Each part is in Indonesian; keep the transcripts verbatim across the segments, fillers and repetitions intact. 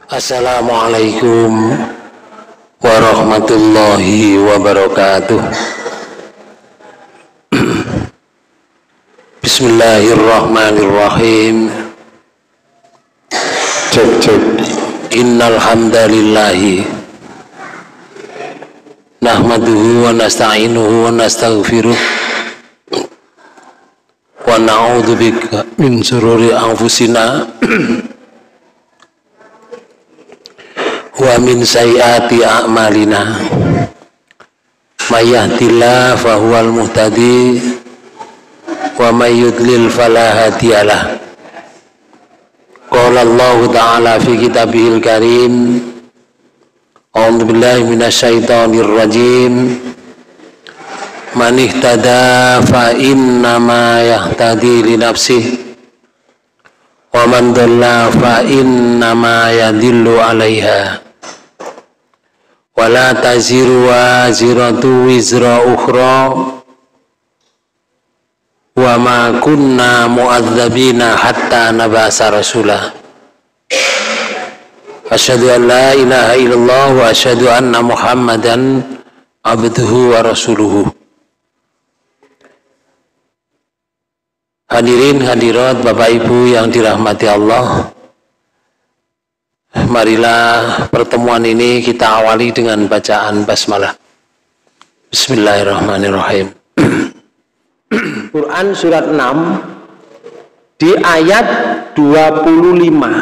Assalamualaikum warahmatullahi wabarakatuh. Bismillahirrahmanirrahim. Cek cek. Innal hamdalillahi nahmaduhu wa nasta'inuhu wa nastaghfiruh wa na'udzu bika min shururi anfusina wa min sayyiati a'malina may yahdihillahu fahuwal muhtadi wa may yudlil fala hadiyalah. Qala Allah ta'ala fi kitabihil karim, a'udzu billahi minasyaitonir rajim, man ihtada fa innama yahtadi li nafsihi wa man dhalla fa innama yadhillu 'alaiha wala taziru waziratu wizra ukhra wa ma kunna mu'adzabina hatta nabasa rasulah. Asyhadu an la ilaha illallah wa asyhadu anna muhammadan abduhu wa rasuluhu. Hadirin hadirat Bapak Ibu yang dirahmati Allah, marilah pertemuan ini kita awali dengan bacaan basmalah. Bismillahirrahmanirrahim. Quran surat enam di ayat dua puluh lima.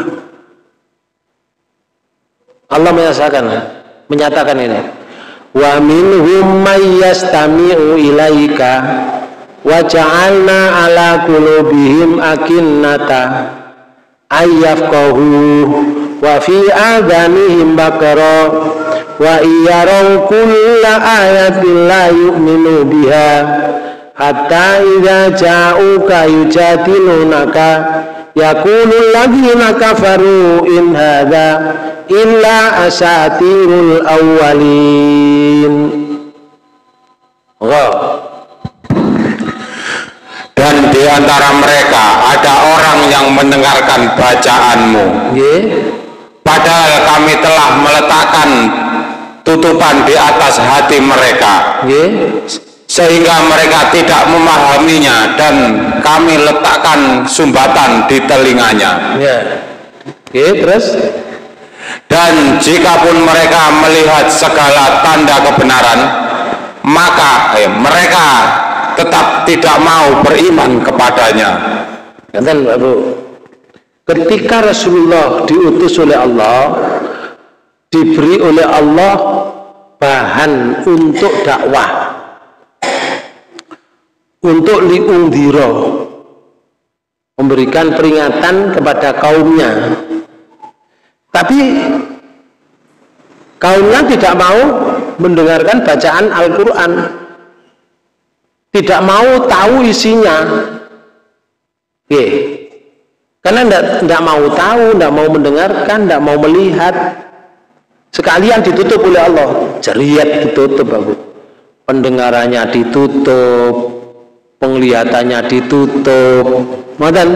Allah menyatakan menyatakan ini. Wa minhum may yastami'u ilaika wa ja'alna ala qulubihim akinnata ayyafqahu wa fi adhanihim baqara wa iyaraw kulla ayatin la yu'minu biha hatta idza ja'uka yujadilunaka yaqulul ladzina kafaru in hadza illa asatirul awwalin. Oh. Dan di antara mereka ada orang yang mendengarkan bacaanmu, yeah. Padahal kami telah meletakkan tutupan di atas hati mereka, yeah. Sehingga mereka tidak memahaminya, dan kami letakkan sumbatan di telinganya. Yeah. Okay, terus? Dan jikapun mereka melihat segala tanda kebenaran, maka eh, mereka tetap tidak mau beriman kepadanya. Katakan Bapak, ketika Rasulullah diutus oleh Allah, diberi oleh Allah bahan untuk dakwah, untuk liungdiro, memberikan peringatan kepada kaumnya, tapi kaumnya tidak mau mendengarkan bacaan Al-Quran, tidak mau tahu isinya, oke, karena tidak mau tahu, tidak mau mendengarkan, tidak mau melihat, sekalian ditutup oleh Allah, jeriat ditutup, Bapak. Pendengarannya ditutup, penglihatannya ditutup, modal.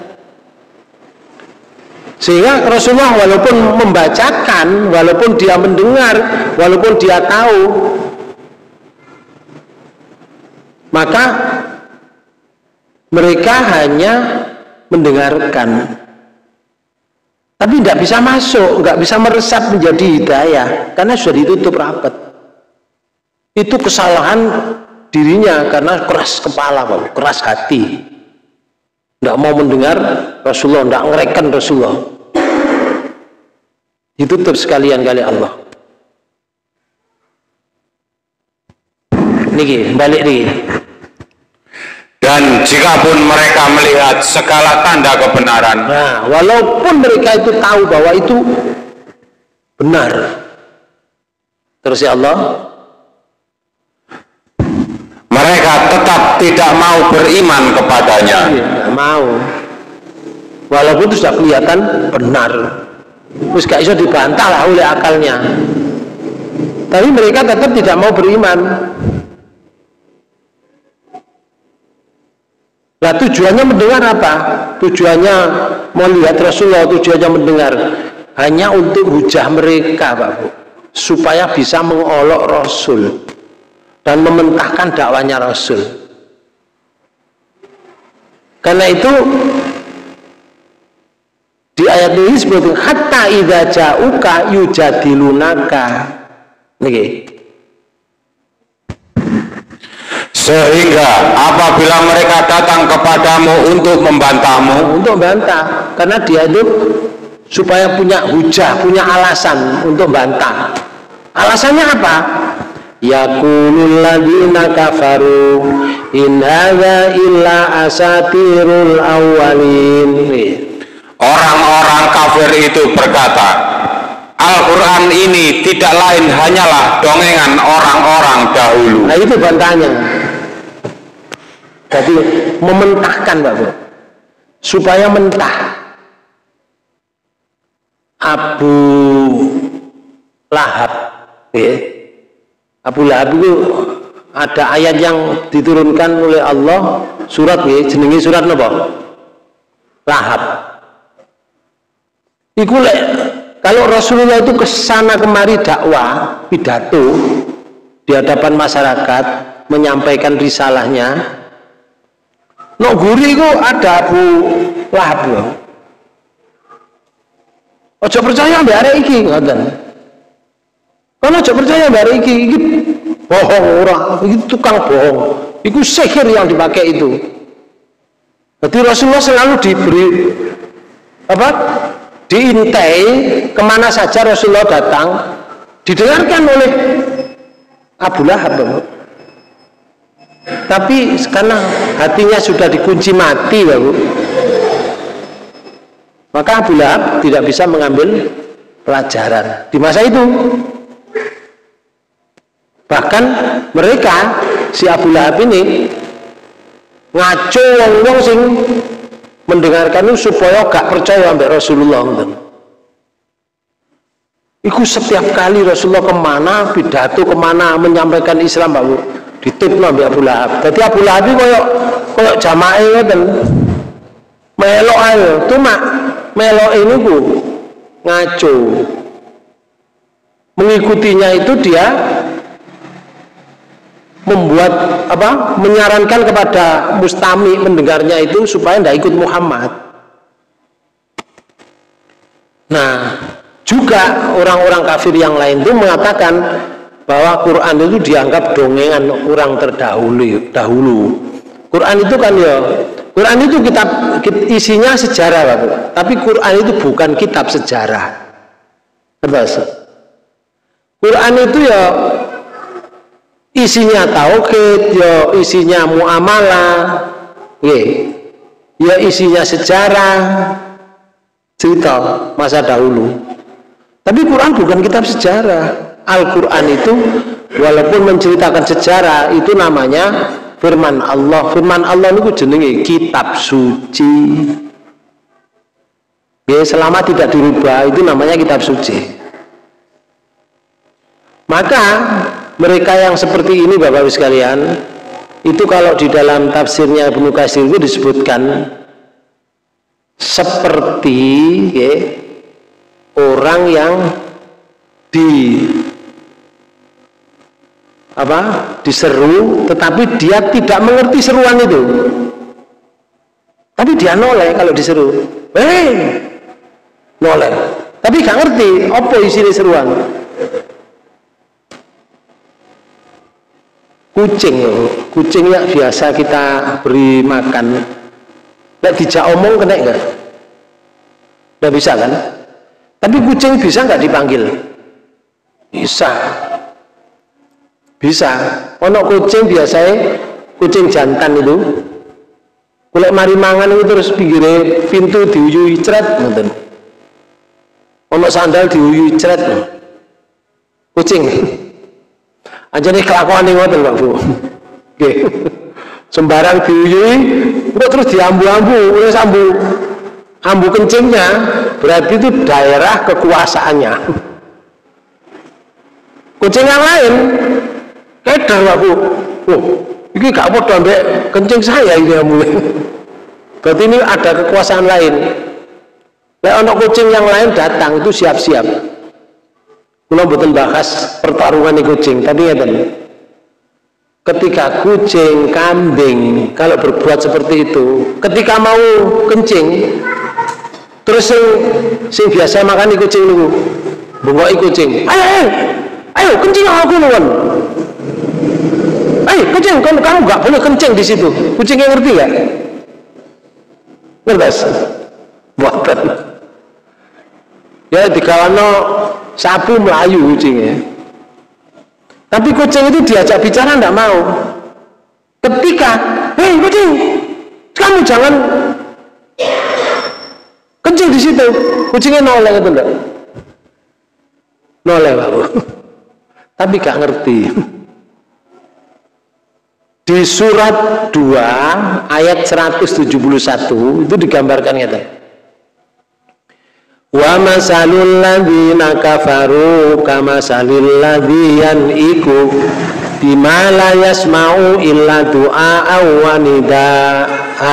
Sehingga Rasulullah walaupun membacakan, walaupun dia mendengar, walaupun dia tahu, maka mereka hanya mendengarkan, tapi tidak bisa masuk, nggak bisa meresap menjadi hidayah, karena sudah ditutup rapat. Itu kesalahan dirinya karena keras kepala, keras hati, tidak mau mendengar Rasulullah, tidak ngereken Rasulullah, ditutup sekalian kali Allah. Niki balik nih. Dan jikapun mereka melihat segala tanda kebenaran, nah, walaupun mereka itu tahu bahwa itu benar, terus ya Allah, mereka tetap tidak mau beriman kepadanya. Tidak mau, walaupun itu sudah kelihatan benar, terus gak bisa dibantah lah oleh akalnya, tapi mereka tetap tidak mau beriman. Nah, tujuannya mendengar apa? Tujuannya melihat Rasulullah, tujuannya mendengar hanya untuk hujah mereka, Pak Bu, supaya bisa mengolok Rasul dan mementahkan dakwanya Rasul. Karena itu di ayat ini disebut hatta idza ja'uka yujadilunaka. Nggih. Sehingga apabila mereka datang kepadamu untuk membantahmu, untuk bantah, karena dia itu supaya punya hujah, punya alasan untuk bantah. Alasannya apa? Yaqulul ladzina kafaru in hadza illa asatirul awwalin. Orang-orang kafir itu berkata, Al-Quran ini tidak lain hanyalah dongengan orang-orang dahulu. Nah itu bantahnya. Jadi mementahkan, Pak Bu, supaya mentah. Abu Lahab, ya. Abu Lahab itu ada ayat yang diturunkan oleh Allah, surat ya, jenenge surat apa? Lahab. Iku lek kalau Rasulullah itu kesana kemari dakwah, pidato di hadapan masyarakat, menyampaikan risalahnya. No guri itu ada Abu Lahab. Ojo percaya mbak arek iki ngoten. Kan ojo percaya mbak arek iki, iki bohong orang, iki tukang bohong. Iku sihir yang dipakai itu. Jadi Rasulullah selalu diberi apa? Diintai kemana saja Rasulullah datang, didengarkan oleh Abu Lahab. Tapi karena hatinya sudah dikunci mati, Bapak, maka Abu Lahab tidak bisa mengambil pelajaran di masa itu. Bahkan mereka, si Abu Lahab ini ngaco wong-wong sing mendengarkan itu supaya gak percaya sampai Rasulullah. Iku setiap kali Rasulullah kemana, pidato kemana, menyampaikan Islam, Pak Bu, ditutno sampai Abu Lahab. Jadi Abu Lahab itu koyok koyok jamaah ngoten. Melok ayo, cuma melok ini Bu ngaco. Mengikutinya itu dia membuat apa? Menyarankan kepada mustami mendengarnya itu supaya tidak ikut Muhammad. Nah, juga orang-orang kafir yang lain itu mengatakan bahwa Quran itu dianggap dongengan orang terdahulu. Dahulu. Quran itu kan ya, Quran itu kitab isinya sejarah, Bapak. Tapi Quran itu bukan kitab sejarah. Betul. Quran itu ya isinya tauhid, ya isinya muamalah, ya, ya isinya sejarah, cerita masa dahulu. Tapi Quran bukan kitab sejarah. Al-Quran itu walaupun menceritakan sejarah, itu namanya firman Allah. Firman Allah itu jenenge kitab suci. Ya, selama tidak dirubah itu namanya kitab suci. Maka mereka yang seperti ini, Bapak Ibu sekalian, itu kalau di dalam tafsirnya Ibnu Katsir itu disebutkan seperti ya, orang yang di apa diseru, tetapi dia tidak mengerti seruan itu. Tapi dia noleh kalau diseru, hei, noleh. Tapi gak ngerti apa isi seruan. Kucing, kucing yang biasa kita beri makan, nggak dijak omong kena nggak? Nggak bisa kan? Tapi kucing bisa nggak dipanggil? Bisa, bisa. Ono kucing biasanya kucing jantan itu, kulek mari mangan itu terus pinggirnya pintu diuyui ceret, nonton. Ono sandal diuyui ceret, kucing. Aja nih kelakuan nih ngoten, Pak Bu. Oke. Sembarang diuyui, terus diambu-ambu, oleh sambu, ambu kencingnya, berarti itu daerah kekuasaannya. Kucing yang lain, kedar, Pak Bu. Oh, ini gak apa ambek kencing saya ini ambu. Berarti ini ada kekuasaan lain. Lek ono kucing yang lain datang itu siap-siap. Kula mboten bahas pertarungan di kucing, tapi ngeten. Ketika kucing, kambing kalau berbuat seperti itu, ketika mau kencing, terus sing sing biasa makan kucing niku, bungoki kucing. Ayo, ayo, ayo kencing aku nuwun. Ayo kencing, kamu kamu nggak boleh kencing di situ. Kucingnya ngerti nggak? Ngerti? Buatan. Ya dikawano sapu melayu kucingnya. Tapi kucing itu diajak bicara enggak mau. Ketika, hei kucing, kamu jangan kencing di situ. Kucingnya noleh itu enggak? Noleh Pak. Tapi gak ngerti. Di surat dua ayat seratus tujuh puluh satu itu digambarkan gitu. Wa masalul ladzina kafaru kamasalil ladzi iku bima la yasma'u illa du'a wa nidaa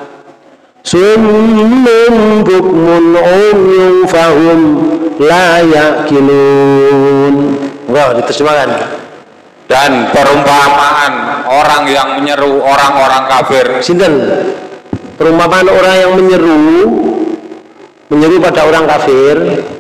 summun bukmun umyun fahum la yaqilun. Wah, diterjemahkan. Dan perumpamaan orang yang menyeru orang-orang kafir. Sinten? Perumpamaan orang yang menyeru menyeru pada orang kafir,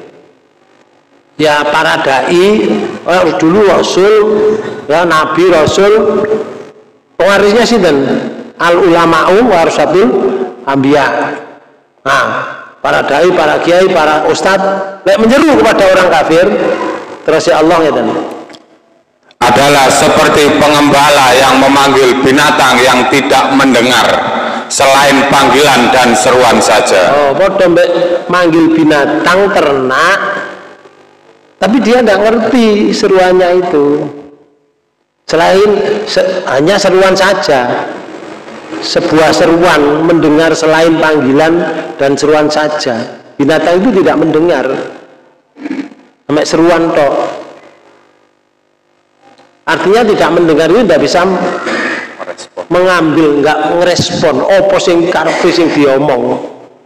ya para dai, oh, dulu rasul, ya nabi rasul, pewarisnya sinten? Al ulama'u warasatul anbiya. Nah, para dai, para kiai, para ustadz, lek menyeru kepada orang kafir, terus ya Allah ya dan adalah seperti pengembala yang memanggil binatang yang tidak mendengar selain panggilan dan seruan saja. Oh, bodoh mbak manggil binatang ternak, tapi dia tidak ngerti seruannya itu. Selain se hanya seruan saja, sebuah seruan mendengar selain panggilan dan seruan saja. Binatang itu tidak mendengar, sampai seruan tok. Artinya tidak mendengar itu tidak bisa mengambil, nggak ngerespon opo sing karepe sing diomong.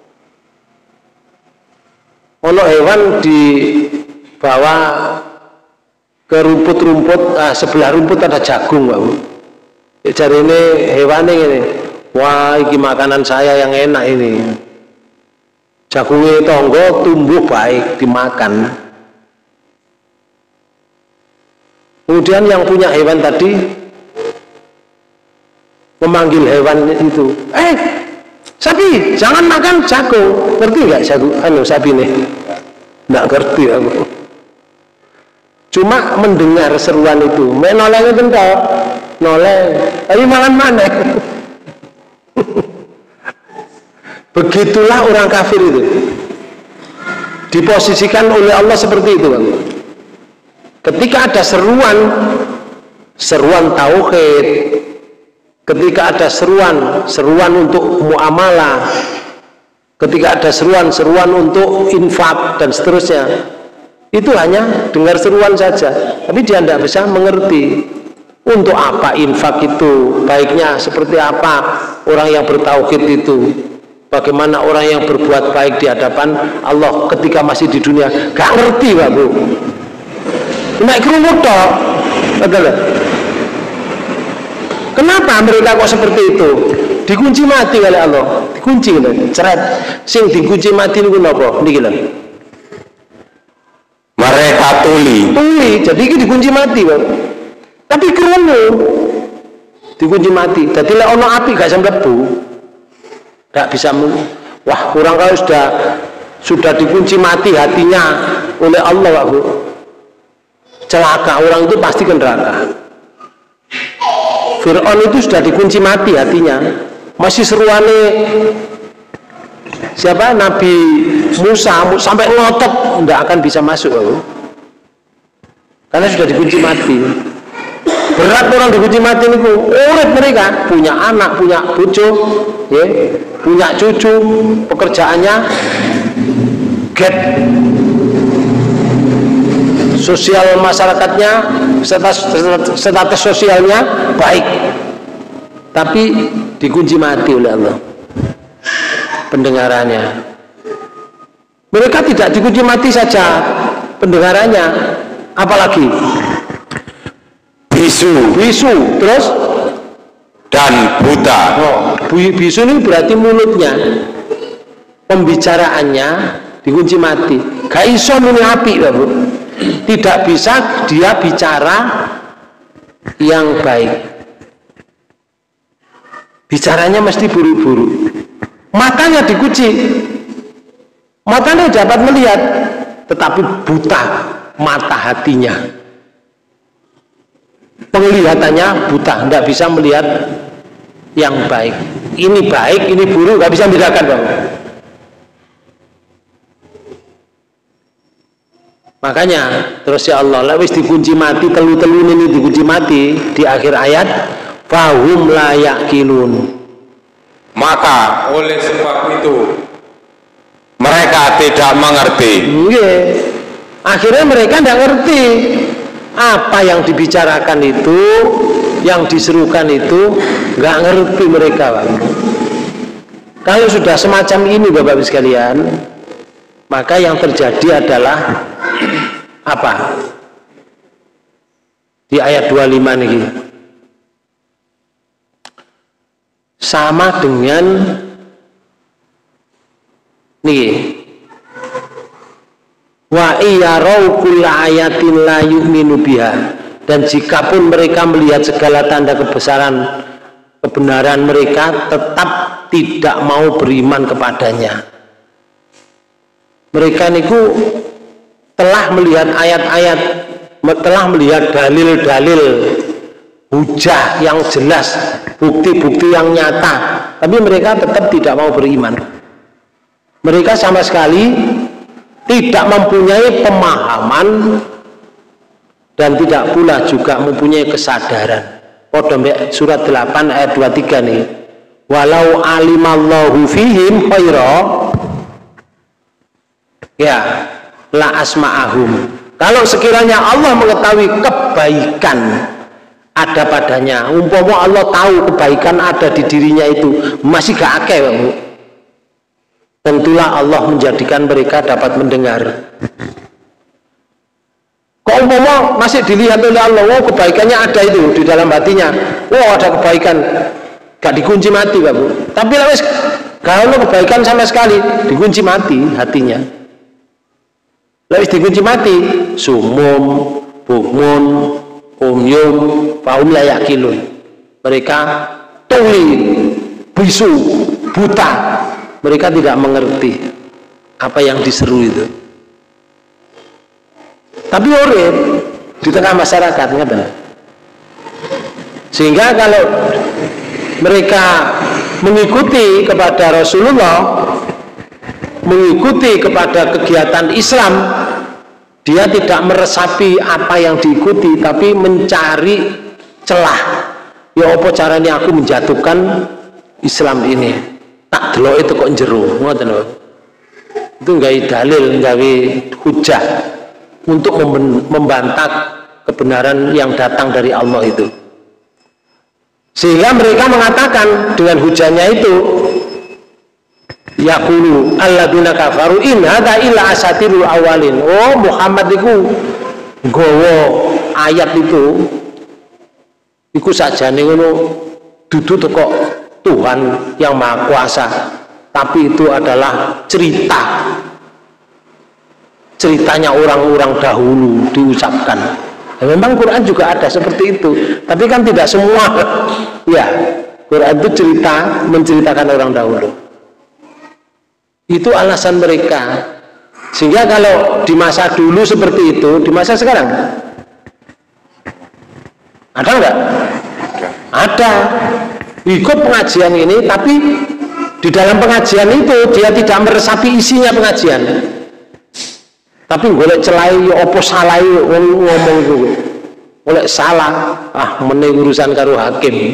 Ono hewan dibawa ke rumput-rumput, ah, sebelah rumput ada jagung, Pak. Jadi ini hewan ini, wah ini makanan saya yang enak ini. Jagungnya tonggo tumbuh baik dimakan. Kemudian yang punya hewan tadi memanggil hewan itu, eh sapi jangan makan jagung. Ngerti nggak jagung? Anu sapi nih nggak ngerti aku, cuma mendengar seruan itu. Mek noleng itu enggak noleng, tapi makan mana? Begitulah orang kafir itu diposisikan oleh Allah seperti itu, Bang. Ketika ada seruan seruan tauhid, ketika ada seruan seruan untuk muamalah, ketika ada seruan-seruan untuk infak dan seterusnya, itu hanya dengar seruan saja, tapi dia tidak bisa mengerti untuk apa infak itu, baiknya seperti apa orang yang bertauhid itu, bagaimana orang yang berbuat baik di hadapan Allah ketika masih di dunia. Gak ngerti Pak Bu, naik kerumut toh, betul. Kenapa mereka kok seperti itu? Dikunci mati oleh Allah, dikunci lho, ceret. Sing dikunci mati niku napa? Niki lho. Mereka tuli. Tuli, jadi iki dikunci mati, Bang. Tapi krungu dikunci mati. Dadi lek ana api gak sampe mlebu. Gak bisa men. Wah, kurang kalau sudah sudah dikunci mati hatinya oleh Allah, Pak Bu. Celaka, orang itu pasti ke neraka. Fir'aun itu sudah dikunci mati hatinya, masih seruane siapa Nabi Musa sampai ngotot tidak akan bisa masuk, Pak. Karena sudah dikunci mati. Berat orang dikunci mati niku, urip mereka punya anak, punya bojo, ya, punya cucu, pekerjaannya get, sosial masyarakatnya, status, status sosialnya baik, tapi dikunci mati oleh Allah pendengarannya. Mereka tidak dikunci mati saja pendengarannya, apalagi bisu, bisu, terus dan buta. Oh, bisu ini berarti mulutnya, pembicaraannya dikunci mati. Gak iso muni api, Bu. Tidak bisa dia bicara yang baik. Bicaranya mesti buru-buru. Matanya dikunci. Matanya dapat melihat, tetapi buta mata hatinya. Penglihatannya buta, tidak bisa melihat yang baik. Ini baik, ini buruk, nggak bisa membedakan, Bang. Makanya terus ya Allah, lewis dikunci mati, telu-telu ini dikunci mati di akhir ayat, fahum la yaqilun. Maka oleh sebab itu mereka tidak mengerti. Iya. Akhirnya mereka tidak ngerti apa yang dibicarakan itu, yang diserukan itu, nggak ngerti mereka, Bang. Kalau sudah semacam ini, Bapak-Ibu sekalian, maka yang terjadi adalah apa? Di ayat dua puluh lima nih, sama dengan nih, wa iyarau kulla ayatin la yu'minu biha, dan jikapun mereka melihat segala tanda kebesaran kebenaran, mereka tetap tidak mau beriman kepadanya. Mereka niku telah melihat ayat-ayat, telah melihat dalil-dalil hujah yang jelas, bukti-bukti yang nyata, tapi mereka tetap tidak mau beriman. Mereka sama sekali tidak mempunyai pemahaman dan tidak pula juga mempunyai kesadaran. Surat delapan ayat dua puluh tiga nih, walau alimallahu fihim khaira ya la asma'ahum. Kalau sekiranya Allah mengetahui kebaikan ada padanya, umpama Allah tahu kebaikan ada di dirinya itu, masih gak akeh, Bu. Tentulah Allah menjadikan mereka dapat mendengar. Kok umpama masih dilihat oleh Allah, oh kebaikannya ada itu di dalam hatinya, oh ada kebaikan, gak dikunci mati, Bu. Tapi kalau kebaikan sama sekali dikunci mati hatinya. Lalu dikunci mati, sumum, bukmun, umyum, fahum la yaqilun. Mereka tuli, bisu, buta. Mereka tidak mengerti apa yang diseru itu. Tapi urip di tengah masyarakat, ngerti? Sehingga kalau mereka mengikuti kepada Rasulullah, mengikuti kepada kegiatan Islam, dia tidak meresapi apa yang diikuti, tapi mencari celah. Ya apa caranya aku menjatuhkan Islam ini? Tak delok itu kok jero, ngoten lho. Itu nggak dalil, nggak hujah untuk membantah kebenaran yang datang dari Allah itu. Sehingga mereka mengatakan dengan hujahnya itu, yaqulu alladzina kafaru in hadza illa asatirul awalin. Oh, Muhammad iku nggawa ayat itu iku sajane ngono dudu teko Tuhan yang Maha Kuasa, tapi itu adalah cerita ceritanya orang-orang dahulu diucapkan. Ya, memang Quran juga ada seperti itu, tapi kan tidak semua. Ya, Quran itu cerita menceritakan orang dahulu. Itu alasan mereka. Sehingga kalau di masa dulu seperti itu, di masa sekarang ada enggak? Ada. Ikut pengajian ini, tapi di dalam pengajian itu dia tidak meresapi isinya pengajian, tapi golek celai opo salah ngomong itu, golek salah, ah meneh urusan karo hakim.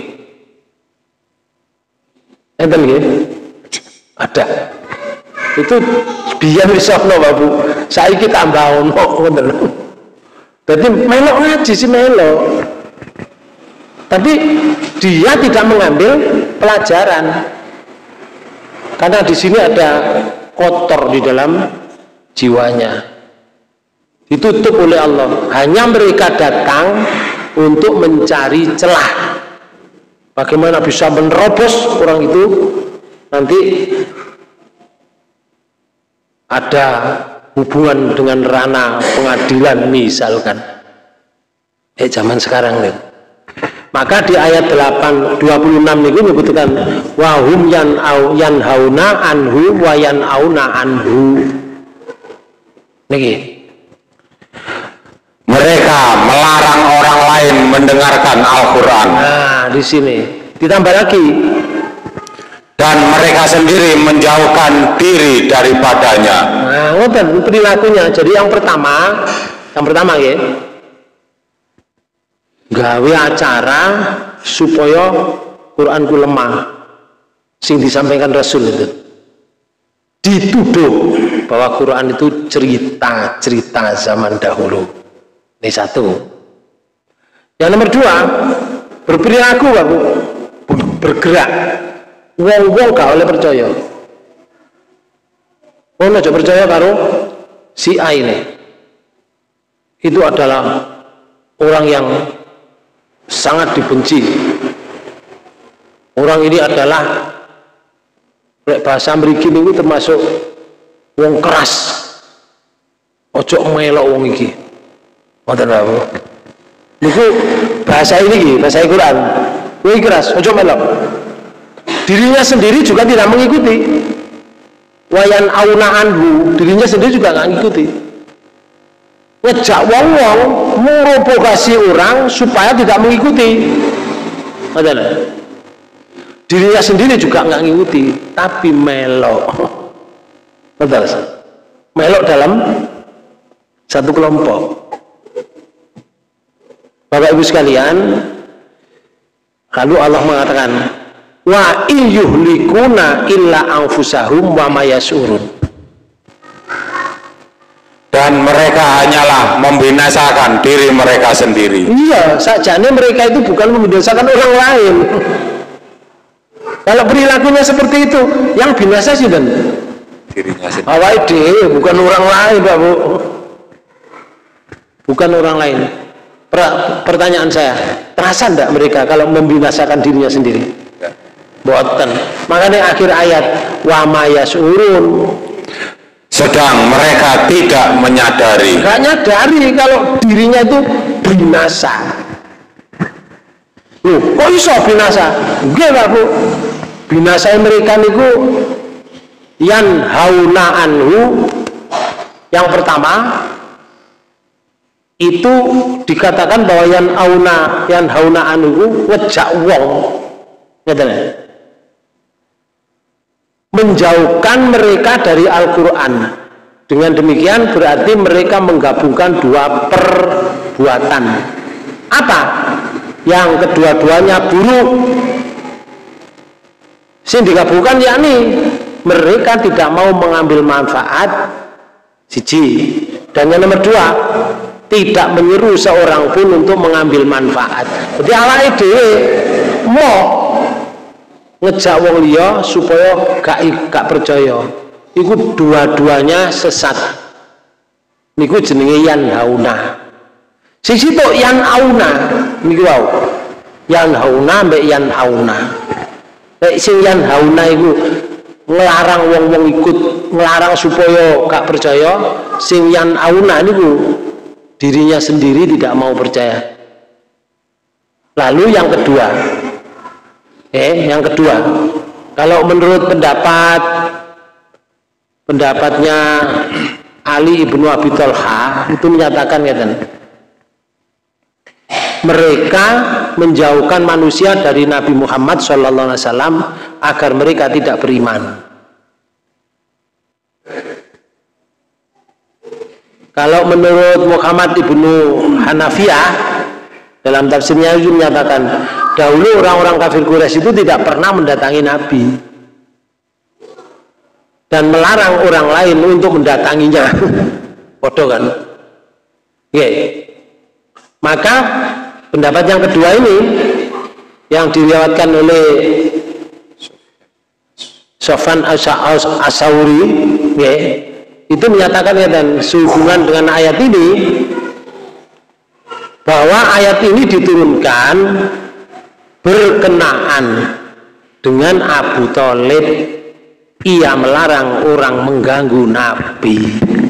Enten nggih? Ada. Itu biyen wis ono, Bapak. Saiki tambah ono ngoten lho. Dadi melok ngaji sih melok. Tapi dia tidak mengambil pelajaran, karena di sini ada kotor di dalam jiwanya. Ditutup oleh Allah. Hanya mereka datang untuk mencari celah. Bagaimana bisa menerobos orang itu, nanti ada hubungan dengan ranah pengadilan misalkan. Eh zaman sekarang nih. Maka di ayat delapan dua puluh enam itu menyebutkan wahum yan au yan hauna anhu wa yan auna anhu. Niki. Mereka melarang orang lain mendengarkan Al-Quran. Nah, di sini ditambah lagi. Dan mereka sendiri menjauhkan diri daripadanya. Nah, ngoten perilakunya. Jadi yang pertama, yang pertama ya, gawe acara supaya Quran ku lemah. Sing disampaikan Rasul itu. Dituduh bahwa Quran itu cerita-cerita zaman dahulu. Ini satu. Yang nomor dua, berperilaku aku bergerak. Wong-wong gak oleh percaya. Wong aja percaya karo si A ini. Itu adalah orang yang sangat dibenci. Orang ini adalah bahasa mriki niku termasuk wong keras. Ojo melok wong iki. Ngoten lho. Niku bahasa ini bahasa Al-Qur'an. Wong keras, ojo melok. Dirinya sendiri juga tidak mengikuti. Wayan auna anhu, dirinya sendiri juga nggak ngikuti. Ngejak wong-wong memprovokasi orang supaya tidak mengikuti. Ngoten. Dirinya sendiri juga nggak ngikuti, tapi melok. Betul. Melok dalam satu kelompok. Bapak Ibu sekalian, lalu Allah mengatakan, wa iyyuhlikuna illa anfusahum wa mayasurun. Dan mereka hanyalah membinasakan diri mereka sendiri. Iya, sajane mereka itu bukan membinasakan orang lain. Kalau perilakunya seperti itu, yang binasa sih dan dirinya sendiri. awake dhewe, bukan orang lain, Pak Bu. Bukan orang lain. Pertanyaan saya, terasa enggak mereka kalau membinasakan dirinya sendiri? Ya. Boten. Makanya akhir ayat wa mayasurun. Sedang mereka tidak menyadari. Gak nyadari kalau dirinya itu binasa. Loh, kok iso binasa? Nggih, Pak Bu. Binasa mereka niku yan hauna anhu. Yang pertama itu dikatakan bahwa yan auna yan hauna anhu ngejak wong. Ngeten ya? Menjauhkan mereka dari Al-Quran. Dengan demikian berarti mereka menggabungkan dua perbuatan. Apa? Yang kedua-duanya buruk. Sing digabungkan yakni mereka tidak mau mengambil manfaat siji. Dan yang nomor dua, tidak menyeru seorang pun untuk mengambil manfaat. Jadi awake dhewe mau ngejak wong liya supaya gak gak percaya. Iku dua-duanya sesat. Niku jenenge yan hauna. Sisi tok yan auna niku wae. Yan hauna mbek yan auna. Nek sing yan hauna iku nglarang wong-wong ikut, nglarang supaya gak percaya. Sing yan auna niku dirinya sendiri tidak mau percaya. Lalu yang kedua, eh yang kedua, kalau menurut pendapat pendapatnya Ali ibnu Abi Thalha itu menyatakan kan, mereka menjauhkan manusia dari Nabi Muhammad shallallahu alaihi wasallam agar mereka tidak beriman. Kalau menurut Muhammad ibnu Hanafiyah dalam tafsirnya itu menyatakan dahulu orang-orang kafir Quraisy itu tidak pernah mendatangi Nabi dan melarang orang lain untuk mendatanginya. Bodoh kan? Yeah. Maka pendapat yang kedua ini yang diriwayatkan oleh Sofyan As-Sauri, yeah, itu menyatakan ya, dan sehubungan dengan ayat ini bahwa ayat ini diturunkan berkenaan dengan Abu Thalib, ia melarang orang mengganggu Nabi.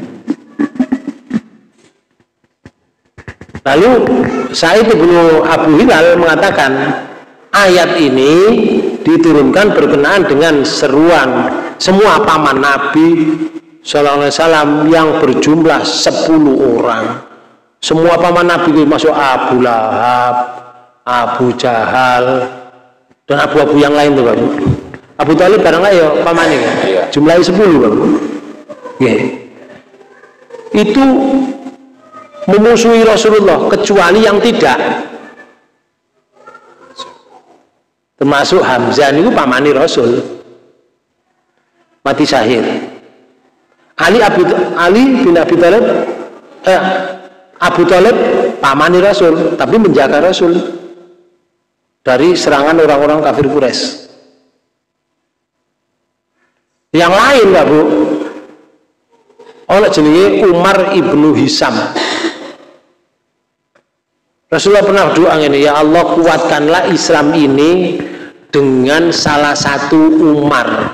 Lalu Sa'id bin Abu Hilal mengatakan ayat ini diturunkan berkenaan dengan seruan semua paman Nabi Sallallahu Alaihi Wasallam yang berjumlah sepuluh orang. Semua paman Nabi itu masuk Abu Lahab, Abu Jahal, dan abu-abu yang lain tuh Pak. Abu Thalib barang lah ya paman ini, jumlahnya sepuluh Pak. Yeah. Itu memusuhi Rasulullah kecuali yang tidak, termasuk Hamzah itu pamani Rasul, mati syahid. Ali Abu Ali bin Abi Thalib eh, Abu Thalib pamani Rasul tapi menjaga Rasul dari serangan orang-orang kafir Quraisy. Yang lain Pak Bu, oleh jenenge Umar ibnu Hisam. Rasulullah pernah berdoa ini, ya Allah kuatkanlah Islam ini dengan salah satu Umar.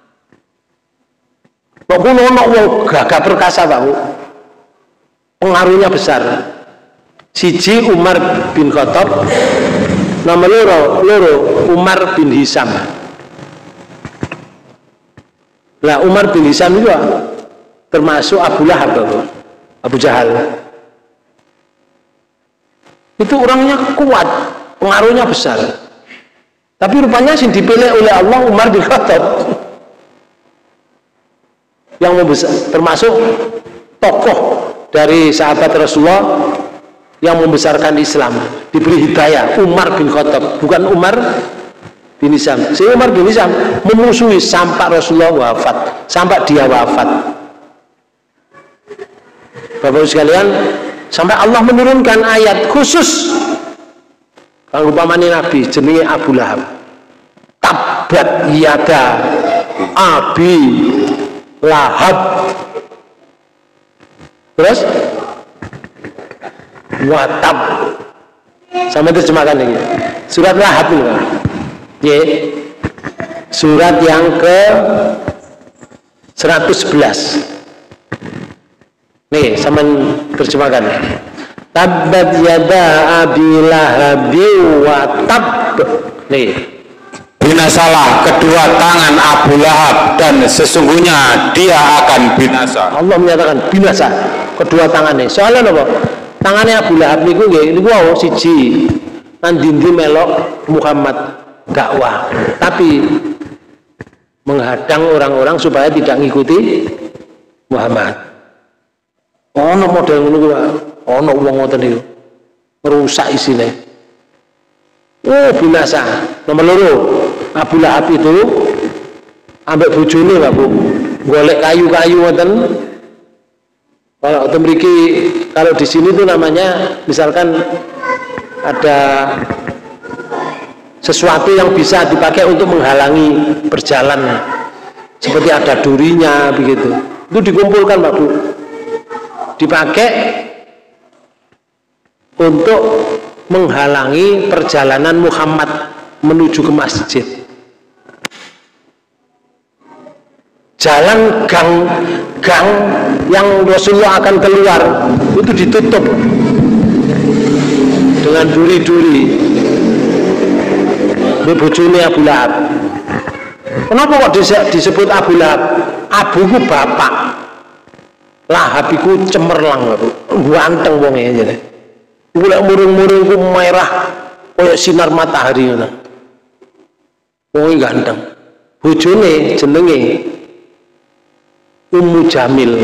Kok kulo ono wong gagah perkasa Pak, pengaruhnya besar. Siji Umar bin Khattab, nama loro loro Umar bin Hisam. Lah Umar bin Hisam juga termasuk Abu Lahab, Abu Jahal. Itu orangnya kuat, pengaruhnya besar. Tapi rupanya yang dipilih oleh Allah Umar bin Khattab yang membesar, termasuk tokoh dari sahabat Rasulullah yang membesarkan Islam, diberi hidayah. Umar bin Khattab, bukan Umar bin Hisam. Si Umar bin Hisam memusuhi sampai Rasulullah wafat, sampai dia wafat. Bapak-Ibu sekalian, sampai Allah menurunkan ayat khusus kalau upamane Nabi jenenge Abu Lahab, tabat yada Abi Lahab, terus watab, sama terjemahkan ini surat Lahab ini Pak. Ya, surat yang ke seratus sebelas nih, sama terjemahkan tabat yada Abi Lahab watab. Nih, binasalah kedua tangan Abu Lahab dan sesungguhnya dia akan binasa. Allah menyatakan binasa kedua tangannya. Soalnya apa? Tangannya Abu Lahab niku nggih niku wau siji nandindi melok Muhammad dakwah, tapi menghadang orang-orang supaya tidak mengikuti Muhammad. Ono model ngono kuwi, ono wong ngoten niku merusak isine. Oh binasa. Nomor loro, Abu Lahab itu ambek bojone Pak Bu, golek kayu-kayu ngoten. Kalau memiliki, kalau di sini tuh namanya misalkan ada sesuatu yang bisa dipakai untuk menghalangi berjalan, seperti ada durinya begitu. Itu dikumpulkan Pak Bu, dipakai untuk menghalangi perjalanan Muhammad menuju ke masjid. Jalan gang gang yang Rasulullah akan keluar itu ditutup dengan duri-duri. Bojone Abu Lahab. Kenapa kok disebut Abu Lahab? Abu ku bapak, Lahab iku cemerlang, ganteng wonge jane. Golek murung-murung ku merah kaya sinar matahari ngono. Wong ganteng. Bojone jenenge Ummu Jamil.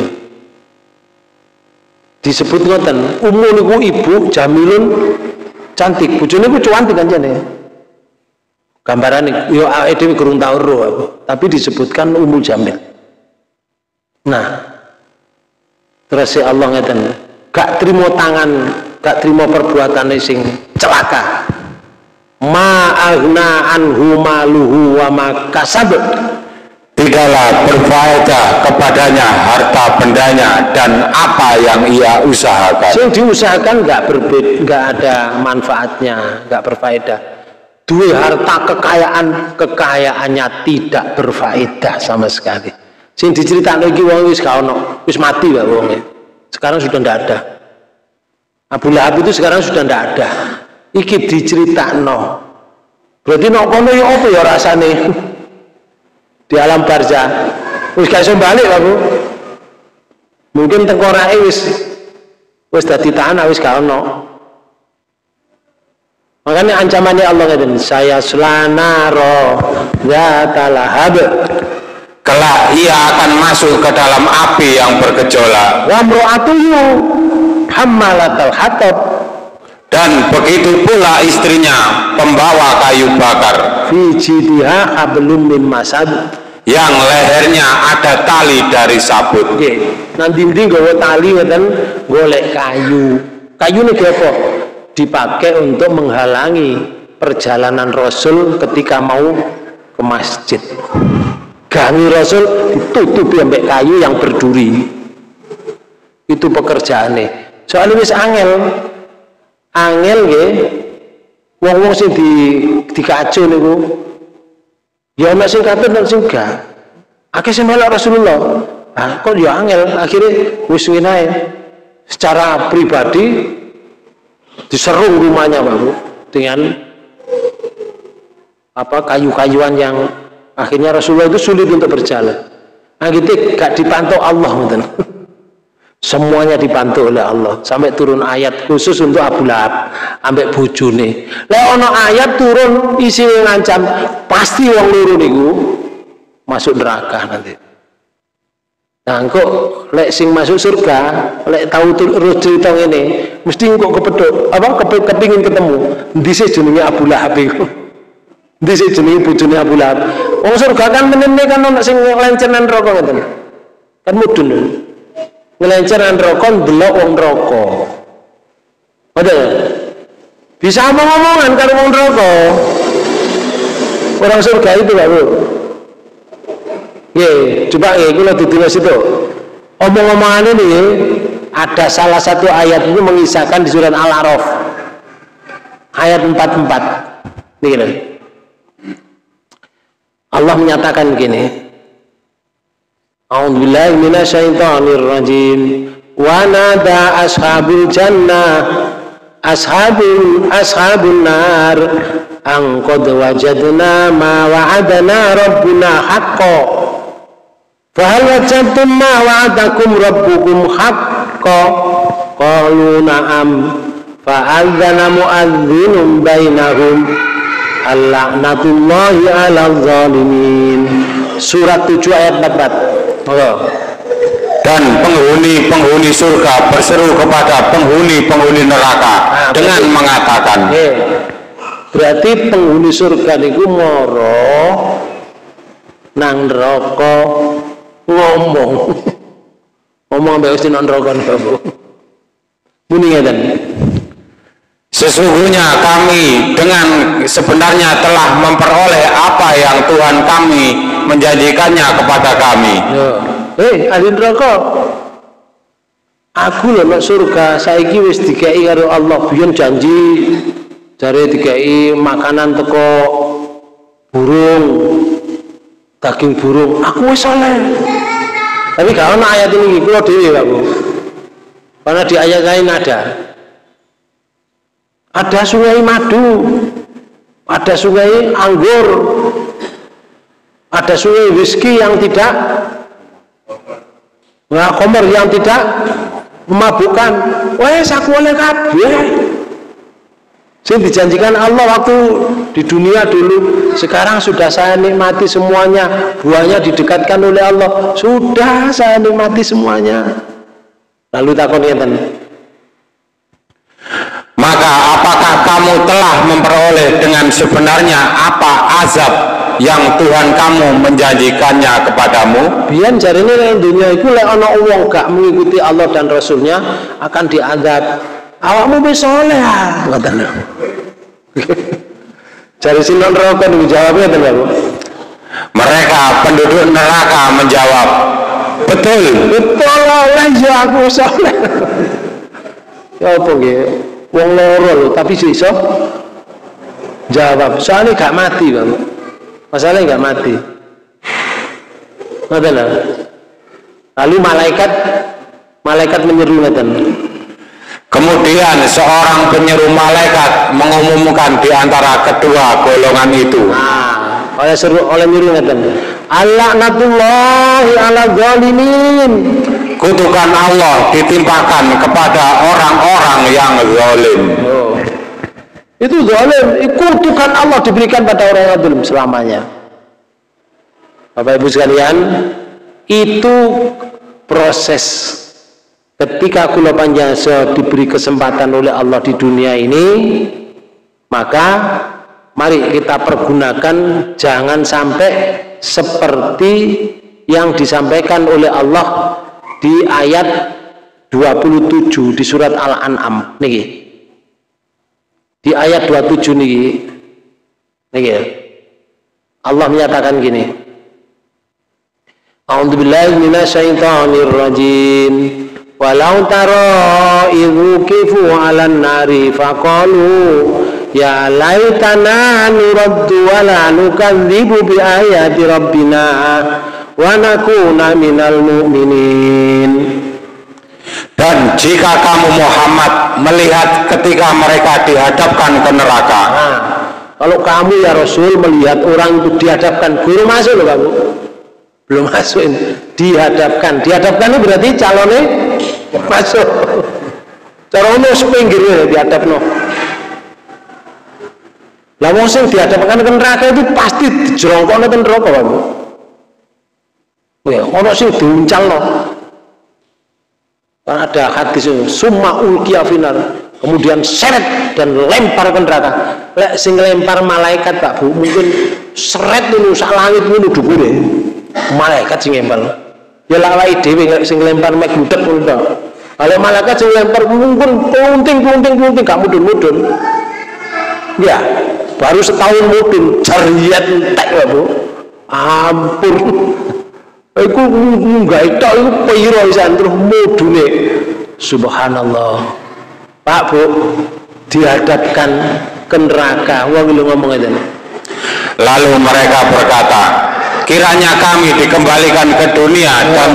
Disebut ngoten, Ummu niku ibu, Jamilun cantik. Bojone ku cantik kanjane. Gambarane yo awake dhewe kurang tau ro aku, tapi disebutkan Ummu Jamil. Nah, terus Allah ngeten, gak trimo tangan, gak trimo perbuatane sing celaka. Ma aghna anhu maluhu wa ma kasab. tidaklah berfaedah kepadanya harta bendanya dan apa yang ia usahakan. Yang diusahakan nggak berbeda, nggak ada manfaatnya, nggak berfaedah. Dua harta kekayaan, kekayaannya tidak berfaedah sama sekali. Sing diceritakan lagi wong wis gak ono, wis mati lah wong. Sekarang sudah ndak ada. Abu Lahab itu sekarang sudah ndak ada. Iki diceritakno. Berarti nek kono ya apa ya rasane? Di alam barzah. Wis gak iso balik, Pak Bu. Mungkin tengkorake wis wis dadi tanah wis gak ono. Makanya ancamannya Allah ngeten, saya selanaro zata lahab. Kelak ia akan masuk ke dalam api yang bergejolak. Wa imra'atuhu hammalatal hatab. Dan begitu pula istrinya pembawa kayu bakar. Fi jidiha hablum min masad. Yang lehernya ada tali dari sabut. Nggih. Nanti ndi nggawa tali ngeten golek kayu. Kayu niki apa? Dipakai untuk menghalangi perjalanan Rasul ketika mau ke masjid. Gangi Rasul ditutupi ambek kayu yang berduri. Itu pekerjaannya. Soalnya wis angel, angel nggih. Wong-wong sing di dikacu niku, ya ana sing katut nang sing gak. Akeh sing melok Rasulullah. Ah, kok ya angel, akhirnya wis ngene ae. Secara pribadi diserung rumahnya Pak Bu dengan apa kayu-kayuan yang akhirnya Rasulullah itu sulit untuk berjalan. Nah gitu gak dipantau Allah gitu. Semuanya dipantau oleh Allah sampai turun ayat khusus untuk Abu Lahab ambek bojone. Lah ono ayat turun isi ngancam pasti wong loro niku masuk neraka nanti. Nah kok lek sing masuk surga, lek tahu terus cerita ngene, mesti kok kepedhok apa kepengin ketemu. Dhisik jenenge Abu Lahab iku. Dhisik jenenge bojone Abu Lahab. Wong surga kan menene kan ono sing nglenceran neraka ngoten. Kan mudun. Nglenceran neraka ndelok wong neraka. Ada bisa ngomong-ngomongan karo wong neraka. Orang surga itu Pak Bu. Ye, coba ya, kalau ditulis itu omong-omongan ini ada salah satu ayat itu mengisahkan di surat Al-A'raf ayat empat puluh empat nih gitu. Allah menyatakan begini, A'udzubillahi minasyaitonir rajim wa nada ashabul jannah ashabul ashabun nar an qad wajadna ma wa'adana rabbuna haqqan fahal wajadtum ma wa'adakum rabbukum haqqan qalu na'am fa'adzana mu'adhdhinun bainahum al-la'natullahi 'alal zalimin. Surat tujuh ayat empat puluh empat. Oh. Dan penghuni-penghuni surga berseru kepada penghuni-penghuni neraka nah, dengan berarti, mengatakan eh, berarti penghuni surga niku moro nang neraka ngomong ngomong mbek wis nang neraka niku. Muni ngeten. Sesungguhnya kami dengan sebenarnya telah memperoleh apa yang Tuhan kami menjanjikannya kepada kami. Ya. Eh, ahli neraka. Aku lho nek surga saiki wis dikei karo Allah biyen janji jare dikei makanan teko burung, daging burung. Aku wis saleh. Tapi gak ono ayat ini kula dhewe, Pak Bu. Karena di ayat lain ada. Ada sungai madu, ada sungai anggur, ada sungai whisky yang tidak nah, komer yang tidak memabukkan. Wes aku oleh kabeh. Sing dijanjikan Allah waktu di dunia dulu, sekarang sudah saya nikmati semuanya. Buahnya didekatkan oleh Allah, sudah saya nikmati semuanya. Lalu takon ngeten. Maka apakah kamu telah memperoleh dengan sebenarnya apa azab yang Tuhan kamu menjanjikannya kepadamu? Biyen jarine ning dunia iku lek ana wong gak mengikuti Allah dan Rasulnya akan diazab. Awakmu wis saleh ah, ngoten lho. Jare sinon neraka niku jawabe ngoten lho. Mereka penduduk neraka menjawab, betul. Betul oleh ya aku soleh. Ya apa nggih? Wong loro lho tapi iso jawab. Soalnya gak mati, Bang. Masalahnya gak mati. Ngoten lho. Lalu malaikat malaikat menyeru ngoten. Kemudian seorang penyeru malaikat mengumumkan di antara kedua golongan itu. Ah, oleh seru oleh nyeru ngoten. Alaknatullahi ala zalimin. Kutukan Allah ditimpakan kepada orang-orang yang zalim. Oh. Itu zalim, kutukan Allah diberikan pada orang yang zalim selamanya. Bapak Ibu sekalian, itu proses ketika kula panjenengan diberi kesempatan oleh Allah di dunia ini, maka mari kita pergunakan, jangan sampai seperti yang disampaikan oleh Allah di ayat dua puluh tujuh di surat Al-An'am niki. Di ayat dua puluh tujuh niki. Niki. Allah menyatakan gini. A'udzubillahi minasyaitonir rajim. Walau tara idzu kifu 'alan nari faqalu ya laitana nuraddu wa la nukadzibu bi ayati rabbina wa nakuna minal mu'minin. Dan jika kamu Muhammad melihat ketika mereka dihadapkan ke neraka. Nah, kalau kamu ya Rasul melihat orang itu dihadapkan, guru masuk loh kamu. Belum masuk ini. Dihadapkan. Dihadapkan itu berarti calonnya masuk. Calonnya sepinggirnya dihadapno. Lah wong sing dihadapkan ke neraka itu pasti dijerongkokno ten neraka kamu. Ya, ono sing diuncalno. Kan ada hadis summa ulqiya finar, kemudian seret dan lempar ke neraka. Lek sing lempar malaikat Pak Bu, mungkin seret niku sak langit niku dhuwure. Malaikat sing lempar. Ya lak awake dhewe lek sing lempar mek gudeg ngono to. Kalau malaikat sing lempar mungkin punting-punting-punting gak mudun-mudun. Ya, baru setahun mudun jariat entek Pak Bu. Ampun. Iku nggak itu, itu piro isan terus mudune. Subhanallah. Pak Bu, dihadapkan ke neraka. Wong lu ngomong itu. Lalu mereka berkata, kiranya kami dikembalikan ke dunia dan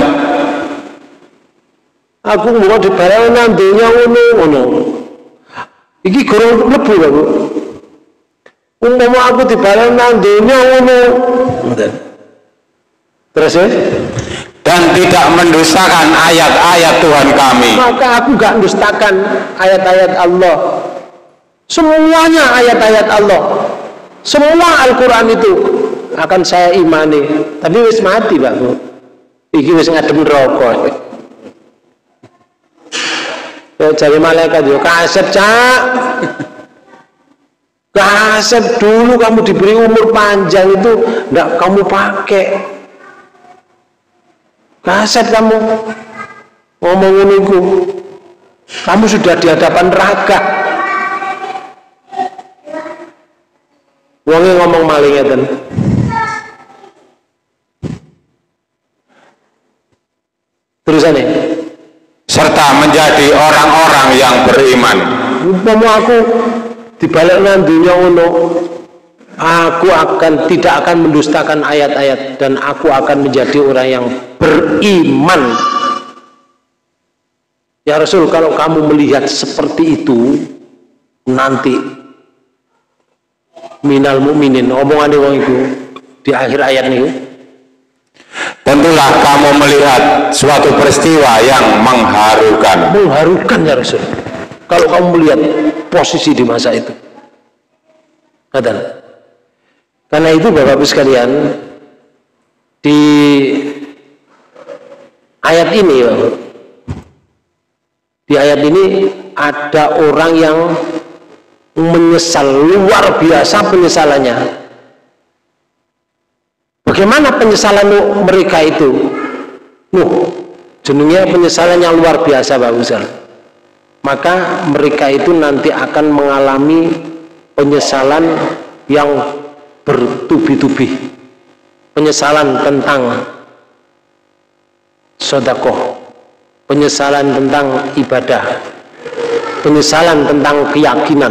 aku mau dibareng nang donya ngono ngono. Iki gorong mlebu Pak Bu. Umpama aku dibareng nang donya ngono. Ngoten. Terus ya? Dan tidak mendustakan ayat-ayat Tuhan kami. Maka aku gak mendustakan ayat-ayat Allah. Semuanya ayat-ayat Allah. Semua Al-Quran itu akan saya imani. Tapi wis mati Pak Bu. Iki wis ngadem rokok. Ya jadi malaikat yo kaset cak. Kaset dulu kamu diberi umur panjang itu ndak kamu pakai. Kaset kamu ngomong niku, kamu sudah di hadapan neraka. Wonge ngomong maling ngeten. Terusane serta menjadi orang-orang yang beriman. Umpama aku dibalik nang dunya ngono, aku akan tidak akan mendustakan ayat-ayat dan aku akan menjadi orang yang beriman. Ya Rasul, kalau kamu melihat seperti itu nanti minal mu'minin, omongan wong itu di akhir ayat niku. Tentulah kamu melihat suatu peristiwa yang mengharukan. Mengharukan ya Rasul. Kalau kamu melihat posisi di masa itu. Katakan. Karena itu Bapak-Ibu sekalian, di ayat ini ya, di ayat ini ada orang yang menyesal, luar biasa penyesalannya. Bagaimana penyesalan mereka itu? Nuh, jenengnya penyesalan yang luar biasa Pak Ustaz. Maka mereka itu nanti akan mengalami penyesalan yang bertubi-tubi. penyesalan tentang sedekah, penyesalan tentang ibadah, penyesalan tentang keyakinan.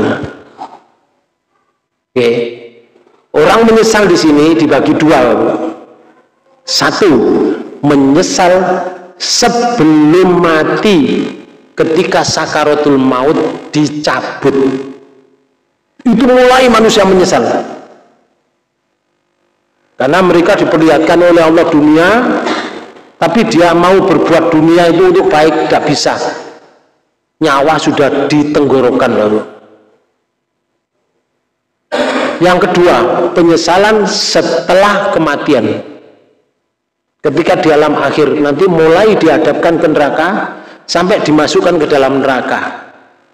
Oke. Orang menyesal di sini dibagi dua. Satu, menyesal sebelum mati ketika sakaratul maut dicabut. Itu mulai manusia menyesal. Karena mereka diperlihatkan oleh Allah dunia, tapi dia mau berbuat dunia itu untuk baik, tidak bisa. Nyawa sudah ditenggorokan lalu. Yang kedua, penyesalan setelah kematian. Ketika di alam akhir nanti mulai dihadapkan ke neraka sampai dimasukkan ke dalam neraka.